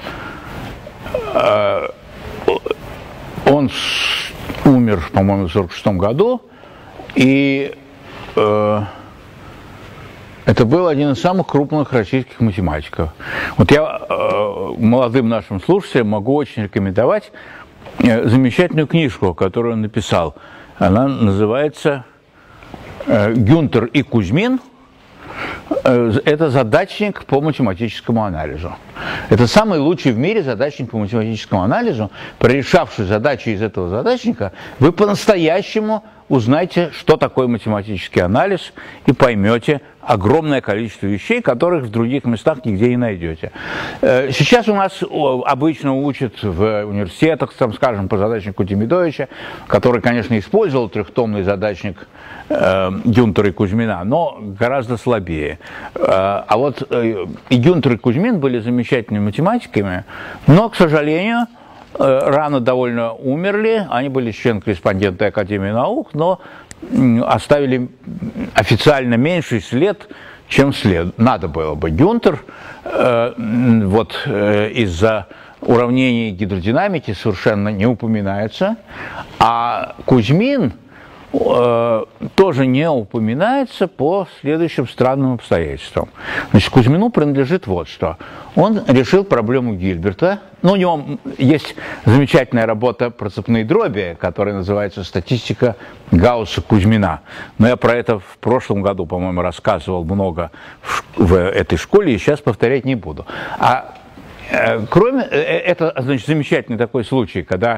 Э, он с, умер, по-моему, в сорок шестом году, и э, это был один из самых крупных российских математиков. Вот я э, молодым нашим слушателям могу очень рекомендовать э, замечательную книжку, которую он написал. Она называется «Гюнтер и Кузьмин». Это задачник по математическому анализу. Это самый лучший в мире задачник по математическому анализу. Прорешавший задачи из этого задачника, вы по-настоящему узнаете, что такое математический анализ, и поймете огромное количество вещей, которых в других местах нигде не найдете. Сейчас у нас обычно учат в университетах, там, скажем, по задачнику Демидовича, который, конечно, использовал трехтомный задачник Гюнтера и Кузьмина, но гораздо слабее. А вот и Гюнтер, и Кузьмин были замечательными математиками, но, к сожалению, рано довольно умерли. Они были член-корреспонденты Академии наук, но оставили официально меньший след, чем след. Надо было бы. Гюнтер э, вот э, из-за уравнений гидродинамики совершенно не упоминается, а Кузьмин э, тоже не упоминается по следующим странным обстоятельствам. Значит, Кузьмину принадлежит вот что. Он решил проблему Гильберта. Ну, у него есть замечательная работа про цепные дроби, которая называется «Статистика Гаусса-Кузьмина». Но я про это в прошлом году, по-моему, рассказывал много в, в этой школе, и сейчас повторять не буду. А э, кроме... Э, это, значит, замечательный такой случай, когда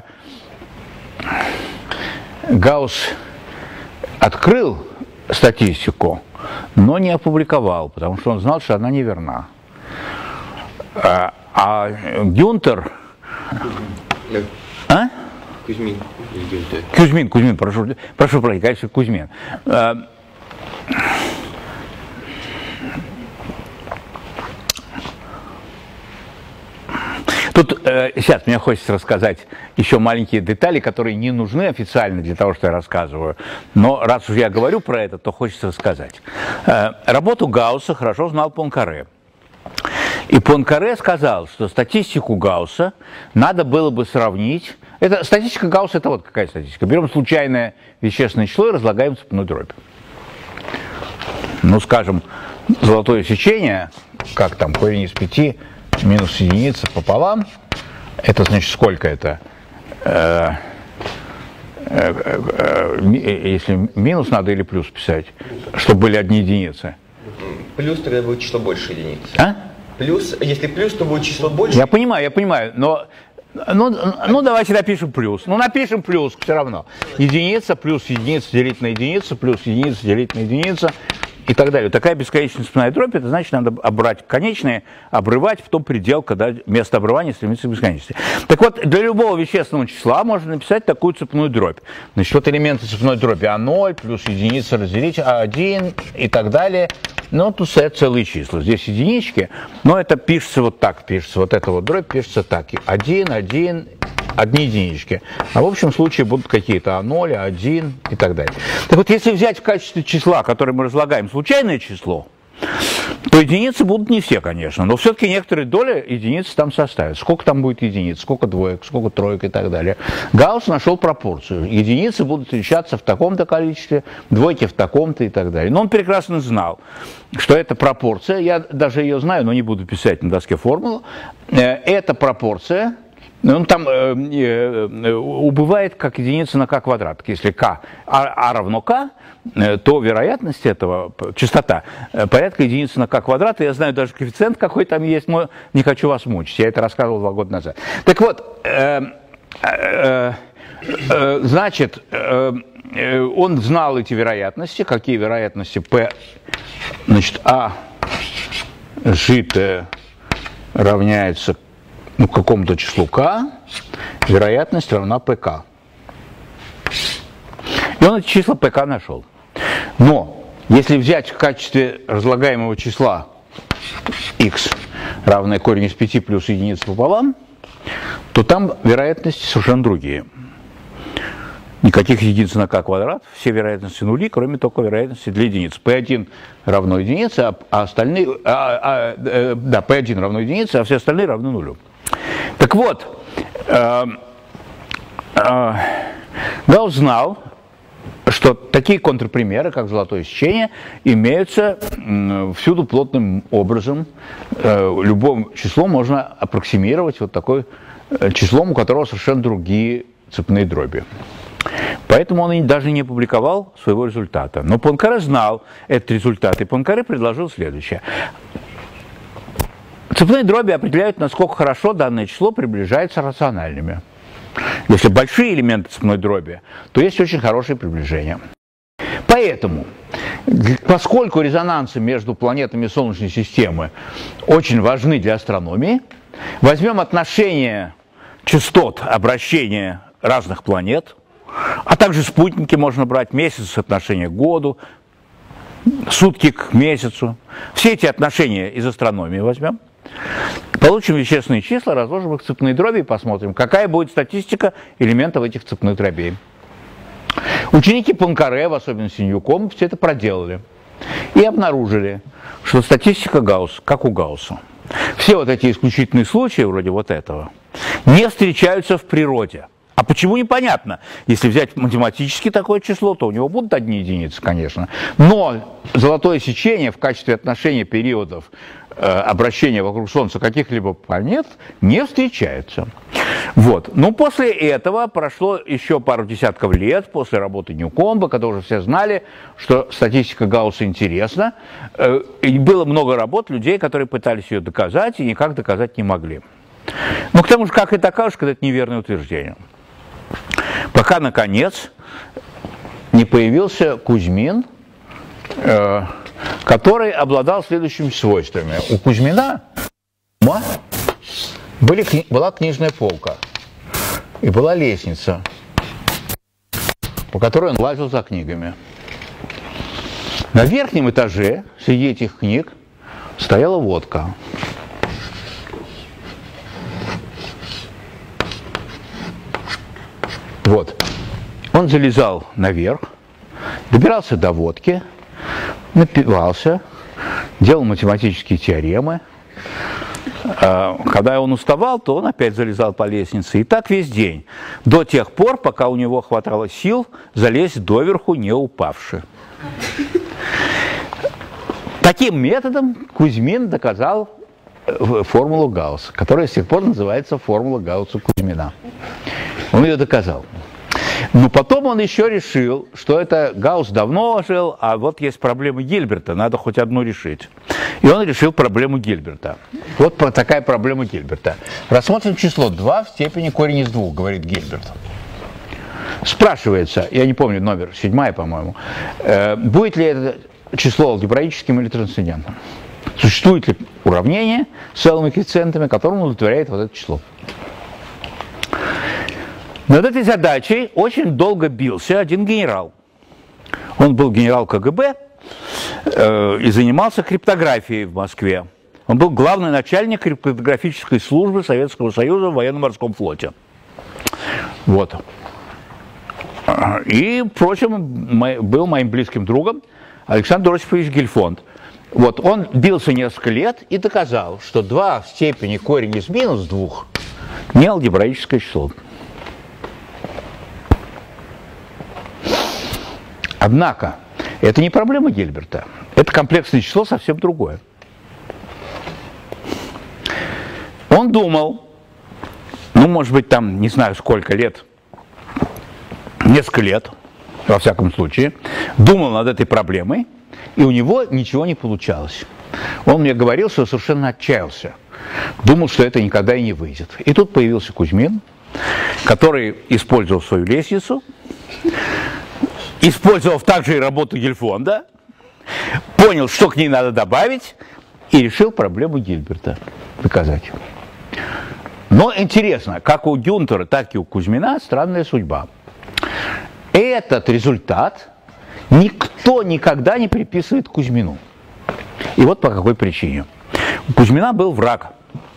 Гаусс открыл статистику, но не опубликовал, потому что он знал, что она неверна. А, а Гюнтер... А? Кузьмин. Кузьмин, Кузьмин, прошу, прошу прощения, конечно, Кузьмин. Тут э, сейчас мне хочется рассказать еще маленькие детали, которые не нужны официально для того, что я рассказываю. Но раз уж я говорю про это, то хочется рассказать. Э, работу Гаусса хорошо знал Пуанкаре. И Пуанкаре сказал, что статистику Гаусса надо было бы сравнить. Это, статистика Гаусса – это вот какая статистика. Берем случайное вещественное число и разлагаем цепную дробь. Ну, скажем, золотое сечение, как там, корень из пяти минус единица пополам. Это значит, сколько это? Э, э, э, э, если минус надо или плюс писать, чтобы были одни единицы? Плюс тогда будет число больше единиц. А? Плюс, если плюс, то будет число больше. Я понимаю, я понимаю, но ну, ну давайте напишем плюс. Ну напишем плюс все равно. Единица плюс единица делить на единицу плюс единица делить на единицу и так далее. Такая бесконечная цепная дробь, это значит, надо обрать конечные, обрывать в том предел, когда место обрывания стремится к бесконечности. Так вот, для любого вещественного числа можно написать такую цепную дробь. Значит, вот элементы цепной дроби а ноль плюс единица разделить а один и так далее. Ну, тут стоят целые числа. Здесь единички, но это пишется вот так, пишется. Вот эта вот дробь пишется так. один, один, одни единички. А в общем случае будут какие-то а ноль, а один и так далее. Так вот, если взять в качестве числа, которое мы разлагаем, случайное число, то единицы будут не все, конечно, но все-таки некоторые доли единиц там составят. Сколько там будет единиц, сколько двоек, сколько троек и так далее. Гаусс нашел пропорцию. Единицы будут встречаться в таком-то количестве, двойки в таком-то и так далее. Но он прекрасно знал, что эта пропорция, я даже ее знаю, но не буду писать на доске формулу, эта пропорция, ну, там э, э, убывает как единица на k квадрат. Если k, а, а равно k, э, то вероятность этого, частота, э, порядка единицы на k квадрат. И я знаю даже коэффициент какой там есть, но не хочу вас мучить. Я это рассказывал два года назад. Так вот, э, э, э, значит, э, э, он знал эти вероятности. Какие вероятности? P, значит, А житое равняется ну, какому-то числу k, вероятность равна pk. И он эти числа pk нашел. Но если взять в качестве разлагаемого числа x равное корень из пяти плюс единица пополам, то там вероятности совершенно другие. Никаких единиц на k квадрат, все вероятности нули, кроме только вероятности для единиц. p один равно единице, а, а остальные, а, а, э, да, p один равно единице, а все остальные равны нулю. Так вот, э, э, Гаусс знал, что такие контрпримеры, как золотое сечение, имеются э, всюду плотным образом. Э, любым числом можно аппроксимировать вот такое э, числом, у которого совершенно другие цепные дроби. Поэтому он и даже не опубликовал своего результата. Но Пуанкаре знал этот результат, и Пуанкаре предложил следующее. Цепные дроби определяют, насколько хорошо данное число приближается рациональными. Если большие элементы цепной дроби, то есть очень хорошее приближение. Поэтому, поскольку резонансы между планетами Солнечной системы очень важны для астрономии, возьмем отношение частот обращения разных планет, а также спутники можно брать, месяц отношения к году, сутки к месяцу. Все эти отношения из астрономии возьмем. Получим вещественные числа, разложим их в цепные дроби и посмотрим, какая будет статистика элементов этих цепных дробей. Ученики Пуанкаре, в особенности Ньюком, все это проделали и обнаружили, что статистика Гаусса, как у Гаусса, все вот эти исключительные случаи, вроде вот этого, не встречаются в природе. А почему непонятно? Если взять математически такое число, то у него будут одни единицы, конечно. Но золотое сечение в качестве отношения периодов э, обращения вокруг Солнца каких-либо планет не встречается. Вот. Но после этого прошло еще пару десятков лет, после работы Ньюкомба, когда уже все знали, что статистика Гаусса интересна. Э, и было много работ людей, которые пытались ее доказать и никак доказать не могли. Ну, к тому же, как и докажешь, когда это неверное утверждение. Пока, наконец, не появился Кузьмин, э, который обладал следующими свойствами. У Кузьмина были, кни- была книжная полка и была лестница, по которой он лазил за книгами. На верхнем этаже среди этих книг стояла водка. Вот. Он залезал наверх, добирался до водки, напивался, делал математические теоремы. Когда он уставал, то он опять залезал по лестнице. И так весь день. До тех пор, пока у него хватало сил залезть доверху, не упавши. Таким методом Кузьмин доказал формулу Гаусса, которая с тех пор называется формула Гаусса-Кузьмина. Он ее доказал. Но потом он еще решил, что это Гаусс давно жил, а вот есть проблема Гильберта, надо хоть одну решить. И он решил проблему Гильберта. Вот такая проблема Гильберта. Рассмотрим число два в степени корень из двух, говорит Гильберт. Спрашивается, я не помню номер, седьмая, по-моему, э, будет ли это число алгебраическим или трансцендентным? Существует ли уравнение с целыми коэффициентами, которым удовлетворяет вот это число? Над этой задачей очень долго бился один генерал. Он был генерал ка гэ бэ э, и занимался криптографией в Москве. Он был главный начальник криптографической службы Советского Союза в военно-морском флоте. Вот. И, впрочем, был моим близким другом Александр Осипович Гельфонд. Вот, он бился несколько лет и доказал, что два в степени корень из минус двух не алгебраическое число. Однако, это не проблема Гильберта. Это комплексное число совсем другое. Он думал, ну, может быть, там, не знаю, сколько лет, несколько лет, во всяком случае, думал над этой проблемой, и у него ничего не получалось. Он мне говорил, что совершенно отчаялся. Думал, что это никогда и не выйдет. И тут появился Кузьмин, который использовал свою лестницу, использовав также и работу Гельфонда, понял, что к ней надо добавить, и решил проблему Гильберта доказать. Но интересно, как у Гюнтера, так и у Кузьмина странная судьба. Этот результат никто никогда не приписывает Кузьмину. И вот по какой причине. У Кузьмина был враг.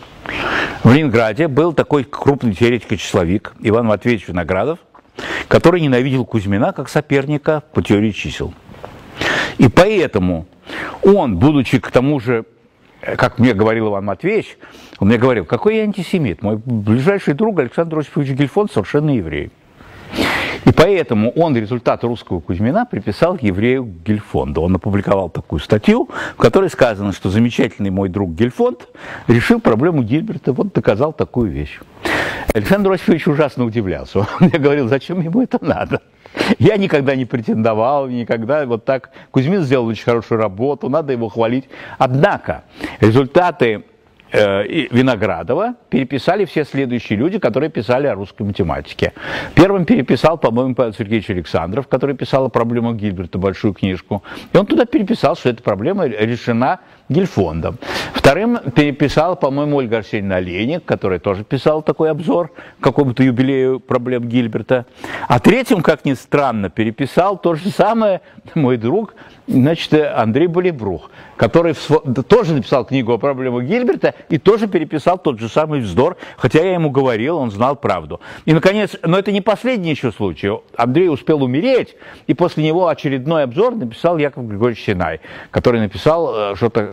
В Ленинграде был такой крупный теоретик и числовик Иван Матвеевич Виноградов, который ненавидел Кузьмина как соперника по теории чисел. И поэтому он, будучи к тому же, как мне говорил Иван Матвеевич, он мне говорил, какой я антисемит. Мой ближайший друг Александр Осипович Гельфонд совершенно еврей. И поэтому он результат русского Кузьмина приписал еврею Гельфонду. Он опубликовал такую статью, в которой сказано, что замечательный мой друг Гельфонд решил проблему Гильберта, вот доказал такую вещь. Александр Осипович ужасно удивлялся. Он мне говорил, зачем ему это надо? Я никогда не претендовал, никогда вот так. Кузьмин сделал очень хорошую работу, надо его хвалить. Однако результаты э, Виноградова переписали все следующие люди, которые писали о русской математике. Первым переписал, по-моему, Павел Сергеевич Александров, который писал о проблемах Гильберта, большую книжку. И он туда переписал, что эта проблема решена Гельфондом. Вторым переписал, по-моему, Ольга Арсеньевна Олейник, которая тоже писала такой обзор к какому-то юбилею проблем Гильберта. А третьим, как ни странно, переписал то же самое мой друг, значит, Андрей Болибрух, который тоже написал книгу о проблемах Гильберта и тоже переписал тот же самый вздор, хотя я ему говорил, он знал правду. И, наконец, но это не последний еще случай. Андрей успел умереть, и после него очередной обзор написал Яков Григорьевич Синай, который написал что-то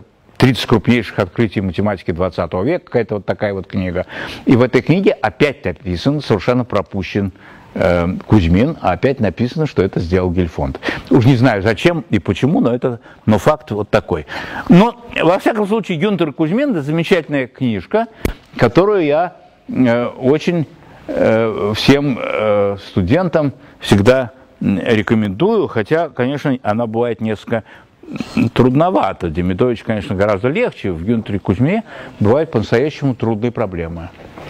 тридцать крупнейших открытий математики двадцатого века, какая-то вот такая вот книга. И в этой книге опять написано, совершенно пропущен э, Кузьмин, а опять написано, что это сделал Гельфонд. Уж не знаю зачем и почему, но, это, но факт вот такой. Но, во всяком случае, Гюнтер и Кузьмин – это замечательная книжка, которую я э, очень э, всем э, студентам всегда рекомендую, хотя, конечно, она бывает несколько трудновато. Демидович, конечно, гораздо легче. В Гюнтере и Кузьме бывают по-настоящему трудные проблемы.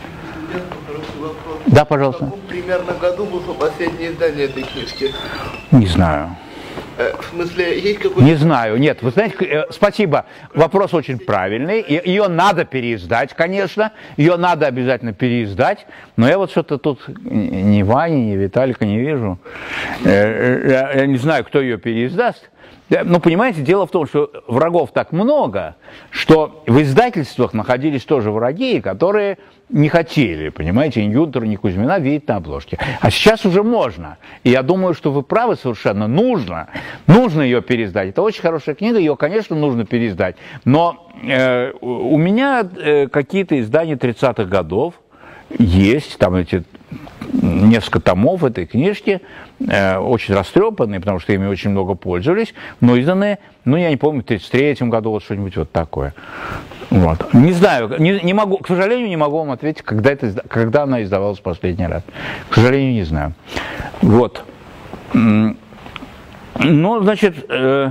Да, пожалуйста. В каком примерно году вышло последнее издание этой книжки? Не знаю. Э, в смысле, есть какой-то... Не знаю, нет, вы знаете, э, спасибо, вопрос очень правильный, и, ее надо переиздать, конечно, ее надо обязательно переиздать, но я вот что-то тут ни Вани, ни Виталика не вижу, э, я, я не знаю, кто ее переиздаст. Ну, понимаете, дело в том, что врагов так много, что в издательствах находились тоже враги, которые не хотели, понимаете, ни Гюнтера, ни Кузьмина видеть на обложке. А сейчас уже можно. И я думаю, что вы правы совершенно, нужно. Нужно ее переиздать. Это очень хорошая книга, ее, конечно, нужно переиздать. Но э, у меня э, какие-то издания тридцатых годов есть, там эти несколько томов этой книжки, э, очень растрепанные, потому что ими очень много пользовались, но изданные, ну, я не помню, в тридцать третьем году, вот что-нибудь вот такое. Вот. Не знаю, не, не могу, к сожалению, не могу вам ответить, когда, это, когда она издавалась в последний раз. К сожалению, не знаю. Вот. Ну, значит, э,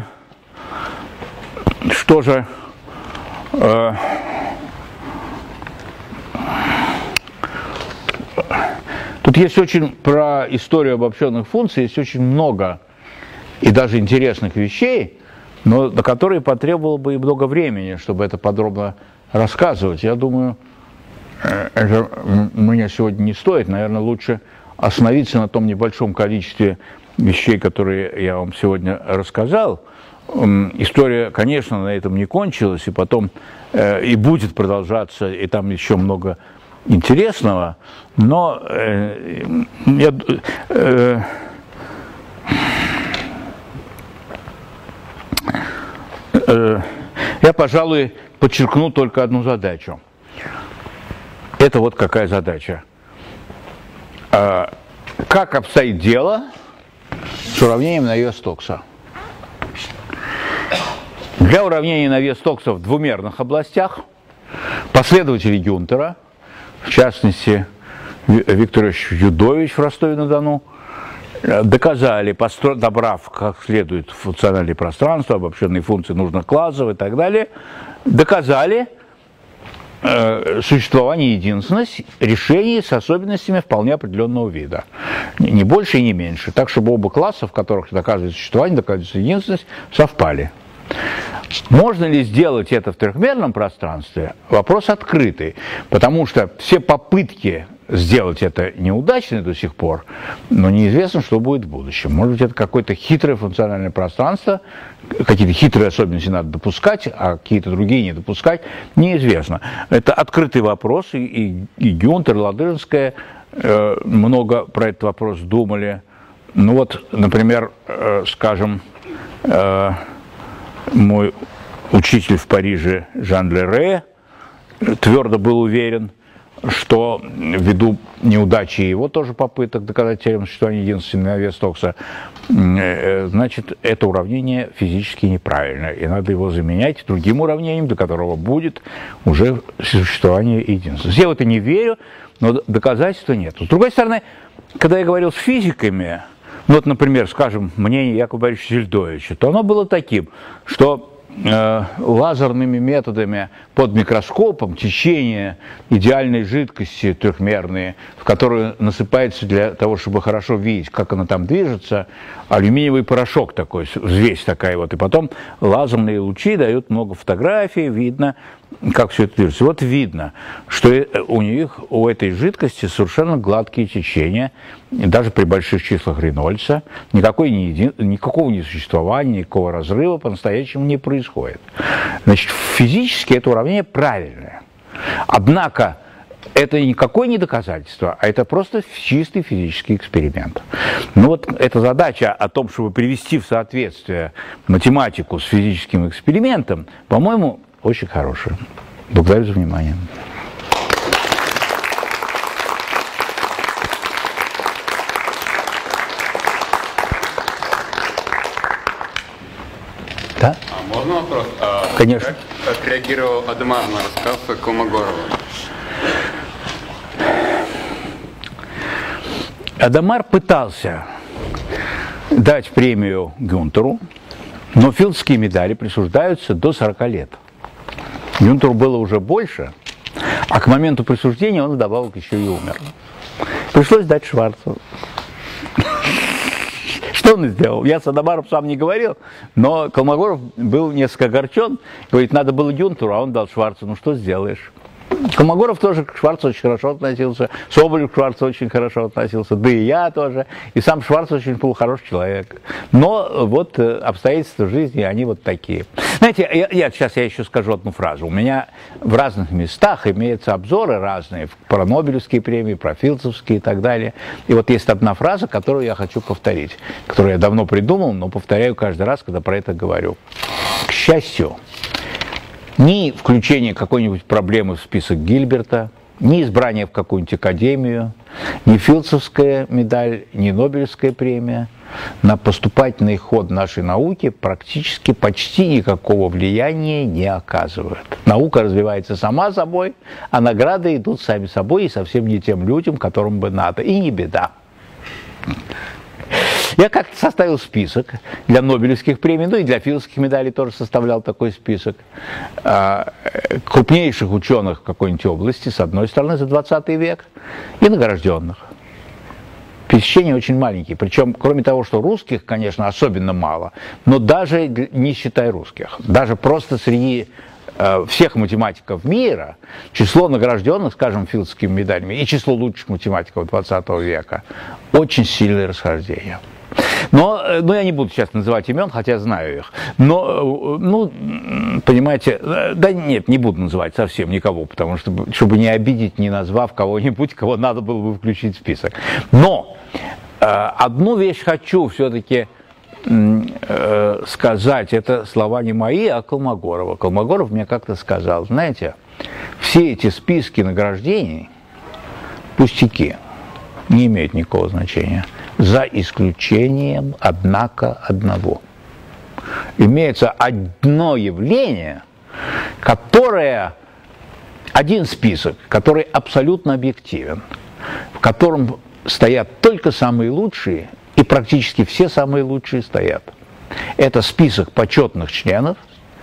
что же... Э, Тут есть очень, про историю обобщенных функций, есть очень много и даже интересных вещей, но на которые потребовало бы и много времени, чтобы это подробно рассказывать. Я думаю, это мне сегодня не стоит. Наверное, лучше остановиться на том небольшом количестве вещей, которые я вам сегодня рассказал. История, конечно, на этом не кончилась, и потом э, и будет продолжаться, и там еще много интересного, но э, я, э, э, я, пожалуй, подчеркну только одну задачу. Это вот какая задача. Э, как обстоит дело с уравнением Навье-Стокса? Для уравнения Навье-Стокса в двумерных областях последователи Гюнтера, в частности, Виктор Юдович в Ростове-на-Дону, доказали, добрав как следует функциональные пространства, обобщенные функции нужных классов и так далее, доказали э, существование единственности решений с особенностями вполне определенного вида. Не больше и не меньше. Так, чтобы оба класса, в которых доказывается существование, доказывается единственность, совпали. Можно ли сделать это в трехмерном пространстве? Вопрос открытый, потому что все попытки сделать это неудачны до сих пор, но неизвестно, что будет в будущем. Может быть, это какое-то хитрое функциональное пространство, какие-то хитрые особенности надо допускать, а какие-то другие не допускать, неизвестно. Это открытый вопрос, и, и, и Гюнтер, и Ладыжинская э, много про этот вопрос думали. Ну вот, например, э, скажем, э, мой учитель в Париже Жан Лере твердо был уверен, что ввиду неудачи его тоже попыток доказать теорему существования единственности Навье-Стокса, значит, это уравнение физически неправильно, и надо его заменять другим уравнением, для которого будет уже существование единства. Я в это не верю, но доказательства нет. С другой стороны, когда я говорил с физиками, ну вот, например, скажем, мнение Якова Борисовича Зельдовича, то оно было таким, что э, лазерными методами под микроскопом течение идеальной жидкости трехмерной, в которую насыпается для того, чтобы хорошо видеть, как она там движется, алюминиевый порошок такой, взвесь такая вот, и потом лазерные лучи дают много фотографий, видно, как все это движется. Вот видно, что у них, у этой жидкости совершенно гладкие течения, даже при больших числах Рейнольдса, никакой не един... никакого несуществования, никакого разрыва по-настоящему не происходит. Значит, физически это уравнение правильное. Однако, это никакое не доказательство, а это просто чистый физический эксперимент. Ну вот эта задача о том, чтобы привести в соответствие математику с физическим экспериментом, по-моему, очень хорошие. Благодарю за внимание. Да? А можно вопрос? А Конечно. Как отреагировал Адемар на рассказ Колмогорова? Адемар пытался дать премию Гюнтеру, но филдские медали присуждаются до сорока лет. Гюнтеру было уже больше, а к моменту присуждения он вдобавок еще и умер. Пришлось дать Шварцу. Что он сделал? Я с Адемаром сам не говорил, но Колмогоров был несколько огорчен. Говорит, надо было Гюнтеру, а он дал Шварцу. Ну что сделаешь? Колмогоров тоже к Шварцу очень хорошо относился, Соболев к Шварцу очень хорошо относился, да и я тоже, и сам Шварц очень был хороший человек. Но вот обстоятельства жизни, они вот такие. Знаете, я, я, сейчас я еще скажу одну фразу. У меня в разных местах имеются обзоры разные, про Нобелевские премии, про филдсовские и так далее. И вот есть одна фраза, которую я хочу повторить, которую я давно придумал, но повторяю каждый раз, когда про это говорю. К счастью, ни включение какой-нибудь проблемы в список Гильберта, ни избрание в какую-нибудь академию, ни филдсовская медаль, ни Нобелевская премия на поступательный ход нашей науки практически почти никакого влияния не оказывают. Наука развивается сама собой, а награды идут сами собой и совсем не тем людям, которым бы надо. И не беда. Я как-то составил список для Нобелевских премий, ну и для филдских медалей тоже составлял такой список крупнейших ученых в какой-нибудь области, с одной стороны, за двадцатый век, и награжденных. Пересечения очень маленькие, причем, кроме того, что русских, конечно, особенно мало, но даже не считая русских, даже просто среди всех математиков мира, число награжденных, скажем, филдскими медалями, и число лучших математиков двадцатого века очень сильное расхождение. Но, но я не буду сейчас называть имен, хотя знаю их. Но, ну, понимаете, да нет, не буду называть совсем никого, потому что, чтобы не обидеть, не назвав кого-нибудь, кого надо было бы включить в список. Но э, одну вещь хочу все-таки э, сказать, это слова не мои, а Колмогорова. Колмогоров мне как-то сказал, знаете, все эти списки награждений пустяки, не имеют никакого значения. За исключением, однако, одного. Имеется одно явление, которое, один список, который абсолютно объективен, в котором стоят только самые лучшие, и практически все самые лучшие стоят. Это список почетных членов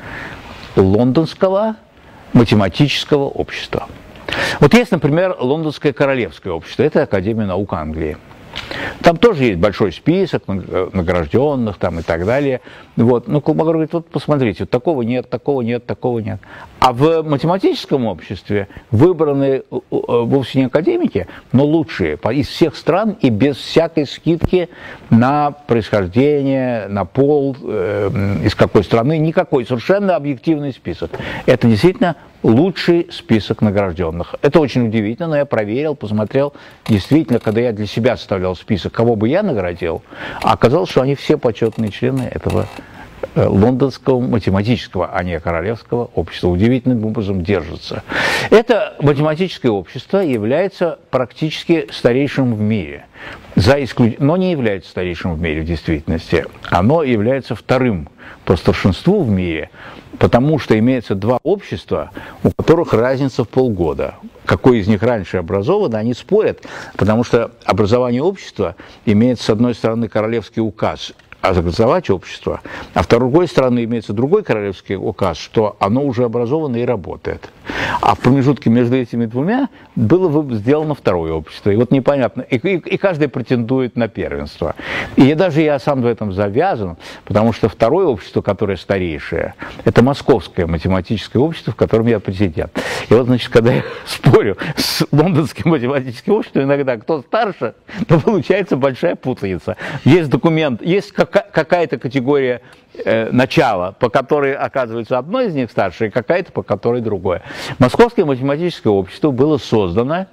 Лондонского математического общества. Вот есть, например, Лондонское королевское общество, это Академия наук Англии. Там тоже есть большой список награжденных там и так далее. Вот. Ну, Колмогоров говорит, вот посмотрите, вот такого нет, такого нет, такого нет. А в математическом обществе выбраны вовсе не академики, но лучшие из всех стран и без всякой скидки на происхождение, на пол, э, из какой страны, никакой, совершенно объективный список. Это действительно лучший список награжденных. Это очень удивительно, но я проверил, посмотрел. Действительно, когда я для себя составлял список, кого бы я наградил, оказалось, что они все почетные члены этого лондонского математического, а не королевского общества. Удивительным образом держатся. Это математическое общество является практически старейшим в мире. За исключ... Но не является старейшим в мире в действительности. Оно является вторым по старшинству в мире, потому что имеется два общества, у которых разница в полгода. Какой из них раньше образован, они спорят, потому что образование общества имеет, с одной стороны, королевский указ образовать общество, а с другой стороны имеется другой королевский указ, что оно уже образовано и работает. А в промежутке между этими двумя было сделано второе общество. И вот непонятно, и, и, и каждый претендует на первенство. И я, даже я сам в этом завязан, потому что второе общество, которое старейшее, это Московское математическое общество, в котором я президент. И вот, значит, когда я спорю с Лондонским математическим обществом, иногда кто старше, то получается большая путаница. Есть документ, есть какая-то категория э, начала, по которой оказывается одно из них старше, и какая-то, по которой другое. Московское математическое общество было создано,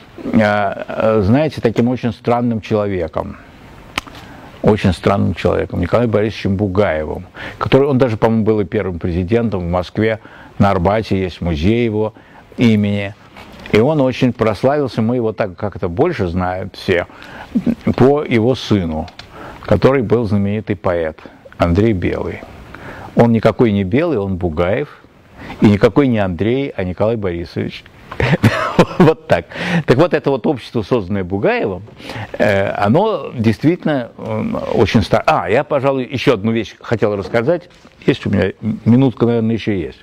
э, знаете, таким очень странным человеком. Очень странным человеком, Николаем Борисовичем Бугаевым, который, он даже, по-моему, был и первым президентом в Москве на Арбате есть музей его имени. И он очень прославился, мы его так как-то больше знают все, по его сыну, который был знаменитый поэт Андрей Белый. Он никакой не Белый, он Бугаев, и никакой не Андрей, а Николай Борисович. Вот так. Так вот, это вот общество, созданное Бугаевым, оно действительно очень старое. А, я, пожалуй, еще одну вещь хотел рассказать. Есть у меня минутка, наверное, еще есть.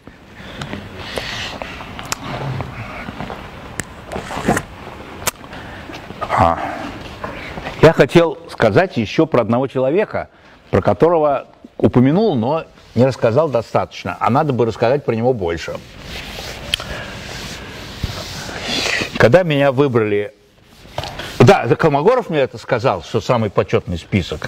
А. Я хотел сказать еще про одного человека, про которого упомянул, но не рассказал достаточно, а надо бы рассказать про него больше. Когда меня выбрали... Да, Колмогоров мне это сказал, что самый почетный список.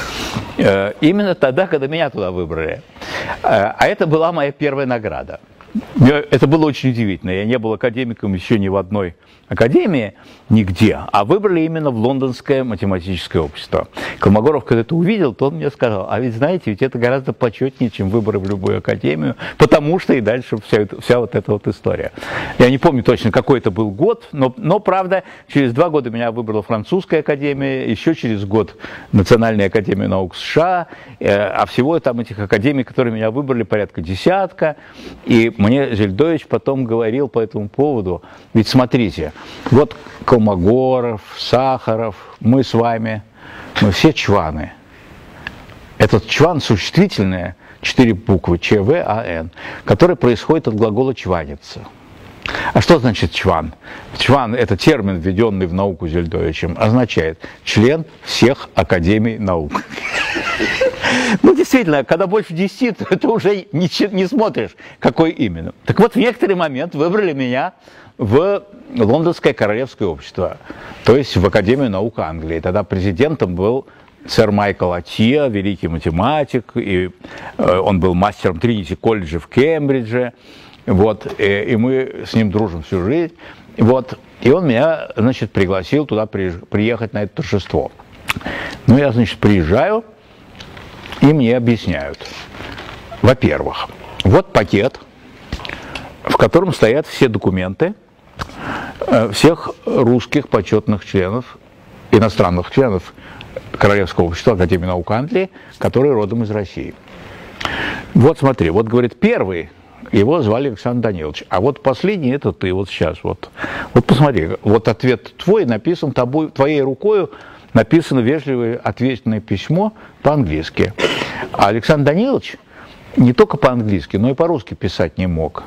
Именно тогда, когда меня туда выбрали. А это была моя первая награда. Это было очень удивительно. Я не был академиком еще ни в одной академии, нигде, а выбрали именно в Лондонское математическое общество. Колмогоров, когда это увидел, то он мне сказал: а ведь знаете, ведь это гораздо почетнее, чем выборы в любую академию, потому что и дальше вся, вся вот эта вот история. Я не помню точно, какой это был год, но, но правда, через два года меня выбрала французская академия, еще через год Национальная академия наук США, а всего там этих академий, которые меня выбрали, порядка десятка, и мне Зельдович потом говорил по этому поводу: ведь смотрите, вот Колмогоров, Сахаров, мы с вами, мы все чваны. Этот чван существительное, четыре буквы, Ч, В, А, Н, который происходит от глагола чваниться. А что значит чван? Чван – это термин, введенный в науку Зельдовичем, означает член всех академий наук. Ну, действительно, когда больше десяти, то ты уже не, не смотришь, какой именно. Так вот, в некоторый момент выбрали меня в Лондонское королевское общество, то есть в Академию наук Англии. Тогда президентом был сэр Майкл Аттиа, великий математик, и он был мастером Тринити-колледжа в Кембридже. Вот, и, и мы с ним дружим всю жизнь. Вот, и он меня, значит, пригласил туда приехать на это торжество. Ну, я, значит, приезжаю, и мне объясняют. Во-первых, вот пакет, в котором стоят все документы всех русских почетных членов, иностранных членов Королевского общества Академии наук Англии, которые родом из России. Вот смотри, вот говорит, первый, его звали Александр Данилович, а вот последний это ты, вот сейчас, вот. Вот посмотри, вот ответ твой написан тобой, твоей рукой, написано вежливое ответственное письмо по-английски. А Александр Данилович не только по-английски, но и по-русски писать не мог.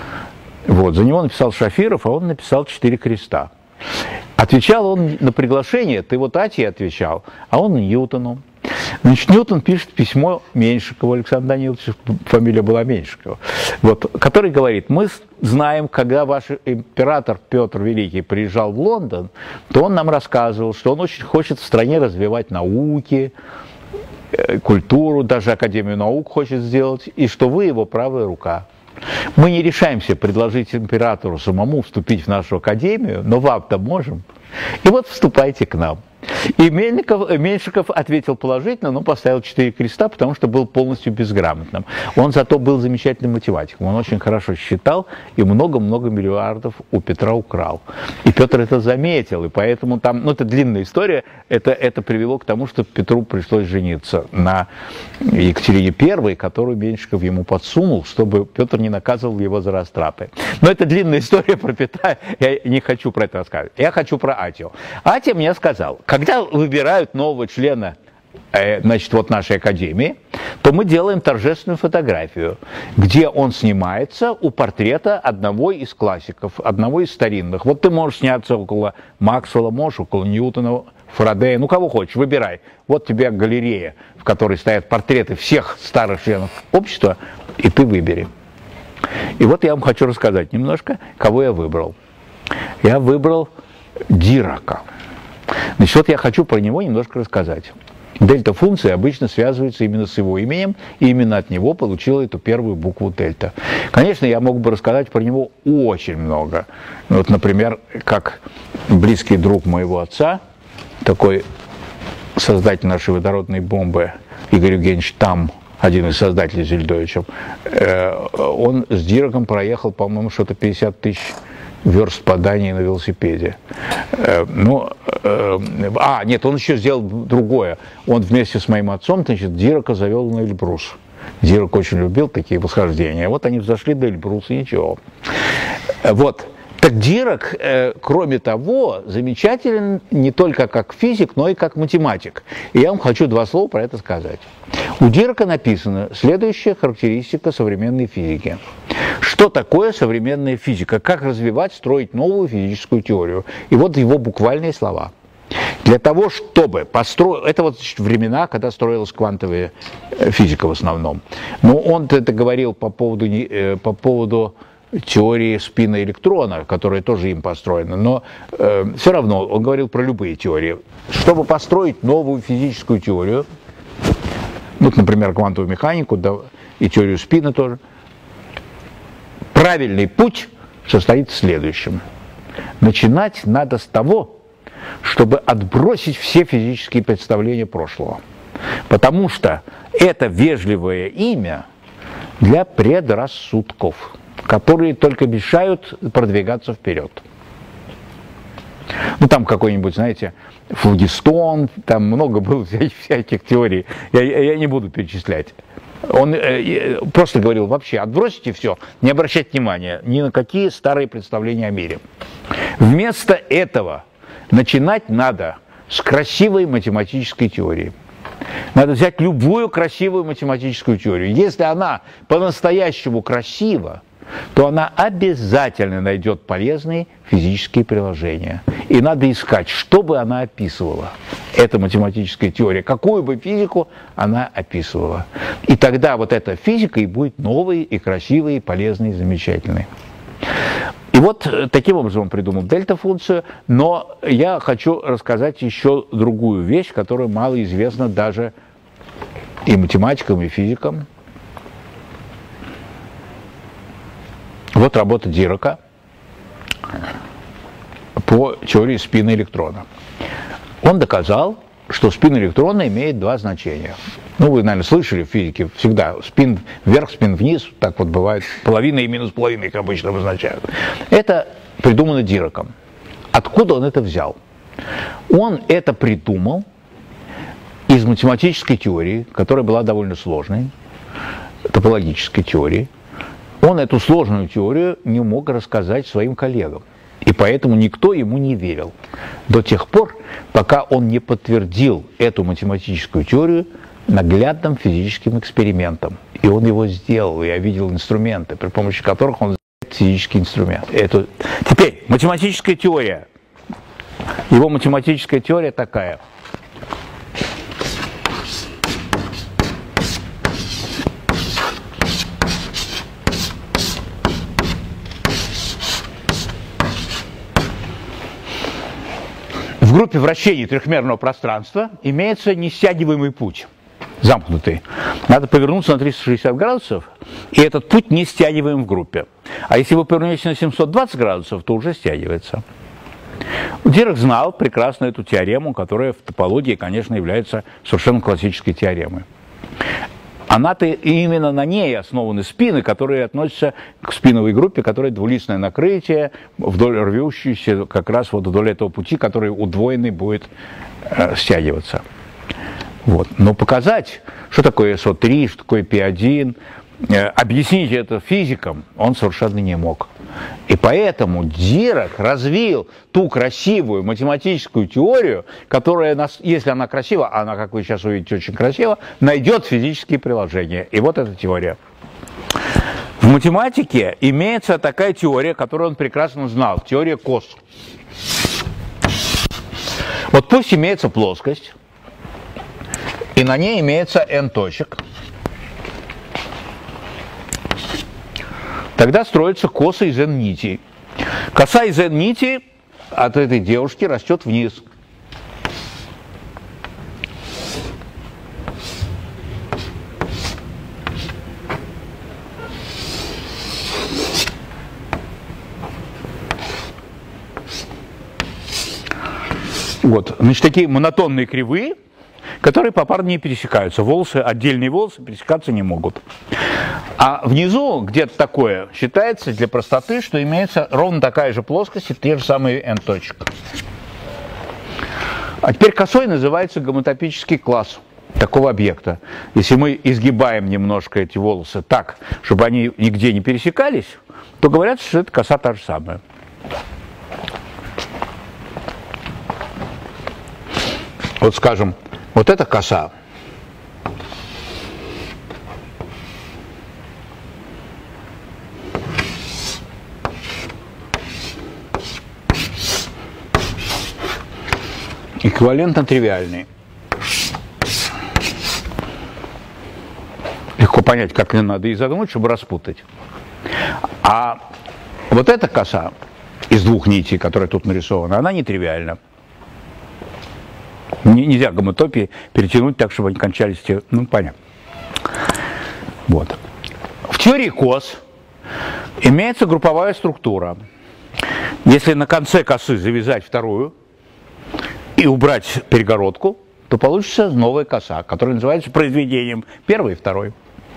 Вот, за него написал Шафиров, а он написал четыре креста. Отвечал он на приглашение, ты вот Аттии отвечал, а он Ньютону. Значит, Ньютон пишет письмо Меньшикову Александру Даниловичу, фамилия была Меньшикова, вот, который говорит: мы знаем, когда ваш император Петр Великий приезжал в Лондон, то он нам рассказывал, что он очень хочет в стране развивать науки, культуру, даже Академию наук хочет сделать, и что вы его правая рука. Мы не решаемся предложить императору самому вступить в нашу академию, но вам-то можем. И вот вступайте к нам. И Мельников, Меньшиков ответил положительно, но поставил четыре креста, потому что был полностью безграмотным. Он зато был замечательным математиком, он очень хорошо считал и много-много миллиардов у Петра украл. И Петр это заметил, и поэтому там, ну это длинная история, это, это привело к тому, что Петру пришлось жениться на Екатерине Первой, которую Меньшиков ему подсунул, чтобы Петр не наказывал его за растраты. Но это длинная история про Петра, я не хочу про это рассказывать. Я хочу про Аттию. Аттия мне сказал, когда выбирают нового члена, э, значит, вот нашей академии, то мы делаем торжественную фотографию, где он снимается у портрета одного из классиков, одного из старинных. Вот ты можешь сняться около Максвелла, можешь около Ньютона, Фарадея, ну кого хочешь, выбирай. Вот тебе галерея, в которой стоят портреты всех старых членов общества, и ты выбери. И вот я вам хочу рассказать немножко, кого я выбрал. Я выбрал Дирака. Значит, вот я хочу про него немножко рассказать. Дельта-функция обычно связывается именно с его именем, и именно от него получила эту первую букву дельта. Конечно, я мог бы рассказать про него очень много. Вот, например, как близкий друг моего отца, такой создатель нашей водородной бомбы Игорь Евгеньевич Там, один из создателей Зельдовичем, он с Дираком проехал, по-моему, что-то пятьдесят тысяч верст по Дании на велосипеде. Ну, а, нет, он еще сделал другое. Он вместе с моим отцом, значит, Дирака завел на Эльбрус. Дирак очень любил такие восхождения. Вот они взошли до Эльбруса, и ничего. Вот. Так Дирак, кроме того, замечателен не только как физик, но и как математик. И я вам хочу два слова про это сказать. У Дирака написана следующая характеристика современной физики. Что такое современная физика? Как развивать, строить новую физическую теорию? И вот его буквальные слова. Для того, чтобы построить... Это вот времена, когда строилась квантовая физика в основном. Но он это говорил по поводу... По поводу теории спина электрона, которая тоже им построена, но э, все равно он говорил про любые теории. Чтобы построить новую физическую теорию, ну, например, квантовую механику, да, и теорию спина тоже, правильный путь состоит в следующем. Начинать надо с того, чтобы отбросить все физические представления прошлого. Потому что это вежливое имя для предрассудков, которые только мешают продвигаться вперед. Ну, там какой-нибудь, знаете, флогистон, там много было всяких, всяких теорий, я, я не буду перечислять. Он э, просто говорил, вообще, отбросите все, не обращайте внимания ни на какие старые представления о мире. Вместо этого начинать надо с красивой математической теории. Надо взять любую красивую математическую теорию. Если она по-настоящему красива, то она обязательно найдет полезные физические приложения. И надо искать, что бы она описывала, эта математическая теория, какую бы физику она описывала. И тогда вот эта физика и будет новой, и красивой, и полезной, и замечательной. И вот таким образом он придумал дельта-функцию, но я хочу рассказать еще другую вещь, которая мало известна даже и математикам, и физикам. Вот работа Дирака по теории спина электрона. Он доказал, что спин электрона имеет два значения. Ну, вы, наверное, слышали в физике, всегда спин вверх, спин вниз, так вот бывает, половина и минус половина их обычно обозначают. Это придумано Дираком. Откуда он это взял? Он это придумал из математической теории, которая была довольно сложной, топологической теории. Он эту сложную теорию не мог рассказать своим коллегам. И поэтому никто ему не верил. До тех пор, пока он не подтвердил эту математическую теорию наглядным физическим экспериментом. И он его сделал. Я видел инструменты, при помощи которых он сделал физический инструмент. Это... Теперь, математическая теория. Его математическая теория такая. В группе вращений трехмерного пространства имеется нестягиваемый путь, замкнутый. Надо повернуться на триста шестьдесят градусов, и этот путь не стягиваем в группе. А если вы повернетесь на семьсот двадцать градусов, то уже стягивается. Дирак знал прекрасно эту теорему, которая в топологии, конечно, является совершенно классической теоремой. Она-то именно на ней основаны спины, которые относятся к спиновой группе, которая двулистное накрытие, вдоль рвущееся как раз вот вдоль этого пути, который удвоенный будет э, стягиваться. Вот. Но показать, что такое эс о три, что такое пи один, э, объяснить это физикам он совершенно не мог. И поэтому Дирак развил ту красивую математическую теорию, которая, если она красива, а она, как вы сейчас увидите, очень красива, найдет физические приложения. И вот эта теория. В математике имеется такая теория, которую он прекрасно знал, теория кос. Вот пусть имеется плоскость, и на ней имеется n точек. Тогда строится коса из n-нитей. Коса из n-нитей от этой девушки растет вниз. Вот, значит, такие монотонные кривые, которые попарно не пересекаются. Волосы, отдельные волосы пересекаться не могут. А внизу где-то такое считается для простоты, что имеется ровно такая же плоскость и те же самые n-точек. А теперь косой называется гомотопический класс такого объекта. Если мы изгибаем немножко эти волосы так, чтобы они нигде не пересекались, то говорят, что это коса та же самая. Вот скажем, вот эта коса. Эквивалентно тривиальный. Легко понять, как ее надо изогнуть, чтобы распутать. А вот эта коса из двух нитей, которая тут нарисована, она нетривиальна. Нельзя гомотопии перетянуть так, чтобы они кончались. Ну, понятно. Вот. В теории кос имеется групповая структура. Если на конце косы завязать вторую и убрать перегородку, то получится новая коса, которая называется произведением первой и второй.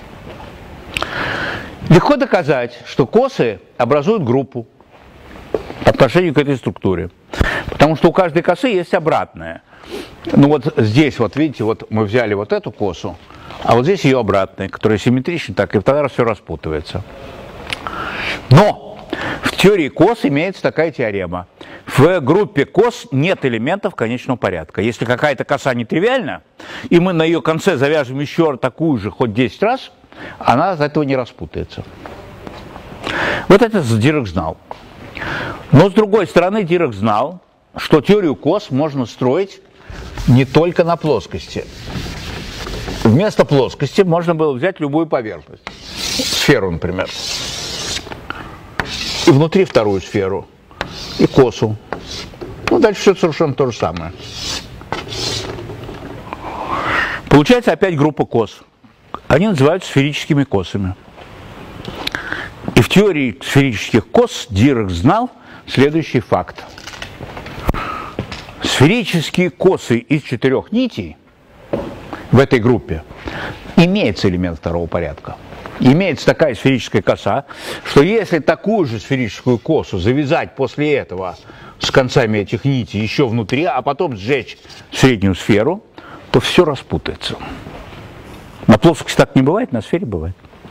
Легко доказать, что косы образуют группу по отношению к этой структуре. Потому что у каждой косы есть обратная. Ну вот здесь, вот видите, вот мы взяли вот эту косу, а вот здесь ее обратная, которая симметрична, так и тогда все распутывается. Но в теории кос имеется такая теорема. В группе кос нет элементов конечного порядка. Если какая-то коса нетривиальна, и мы на ее конце завяжем еще такую же хоть десять раз, она от этого не распутается. Вот это Дирак знал. Но с другой стороны, Дирак знал, что теорию кос можно строить не только на плоскости. Вместо плоскости можно было взять любую поверхность. Сферу, например. И внутри вторую сферу. И косу. Ну, дальше все совершенно то же самое. Получается опять группа кос. Они называются сферическими косами. И в теории сферических кос Дирак знал следующий факт. Сферические косы из четырех нитей в этой группе имеется элемент второго порядка. Имеется такая сферическая коса, что если такую же сферическую косу завязать после этого с концами этих нитей еще внутри, а потом сжечь среднюю сферу, то все распутается. На плоскости так не бывает, на сфере бывает.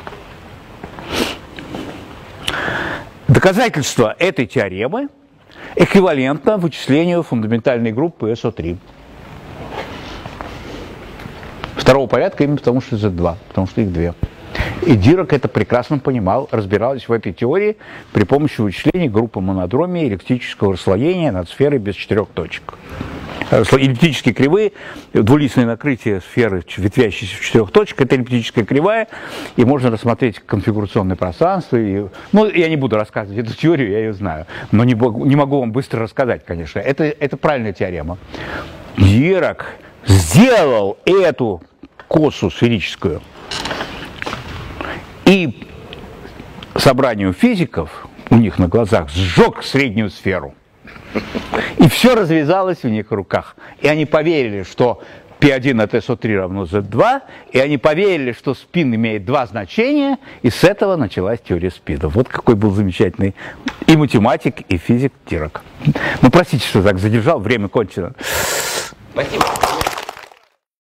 Доказательство этой теоремы эквивалентно вычислению фундаментальной группы эс о три. Второго порядка именно потому, что зет два, потому что их две. И Дирак это прекрасно понимал, разбирался в этой теории при помощи вычислений группы монодромии эллиптического расслоения над сферой без четырех точек. Эллиптические кривые, двулистное накрытие сферы, ветвящейся в четырех точек, это эллиптическая кривая, и можно рассмотреть конфигурационное пространство. И, ну, я не буду рассказывать эту теорию, я ее знаю, но не, не могу вам быстро рассказать, конечно. Это, это правильная теорема. Дирак сделал эту косу сферическую, и собранию физиков у них на глазах сжег среднюю сферу. И все развязалось у них в руках. И они поверили, что пи один от эс о три равно зет два, и они поверили, что спин имеет два значения, и с этого началась теория спинов. Вот какой был замечательный и математик, и физик Дирак. Ну, простите, что так задержал, время кончено. Спасибо.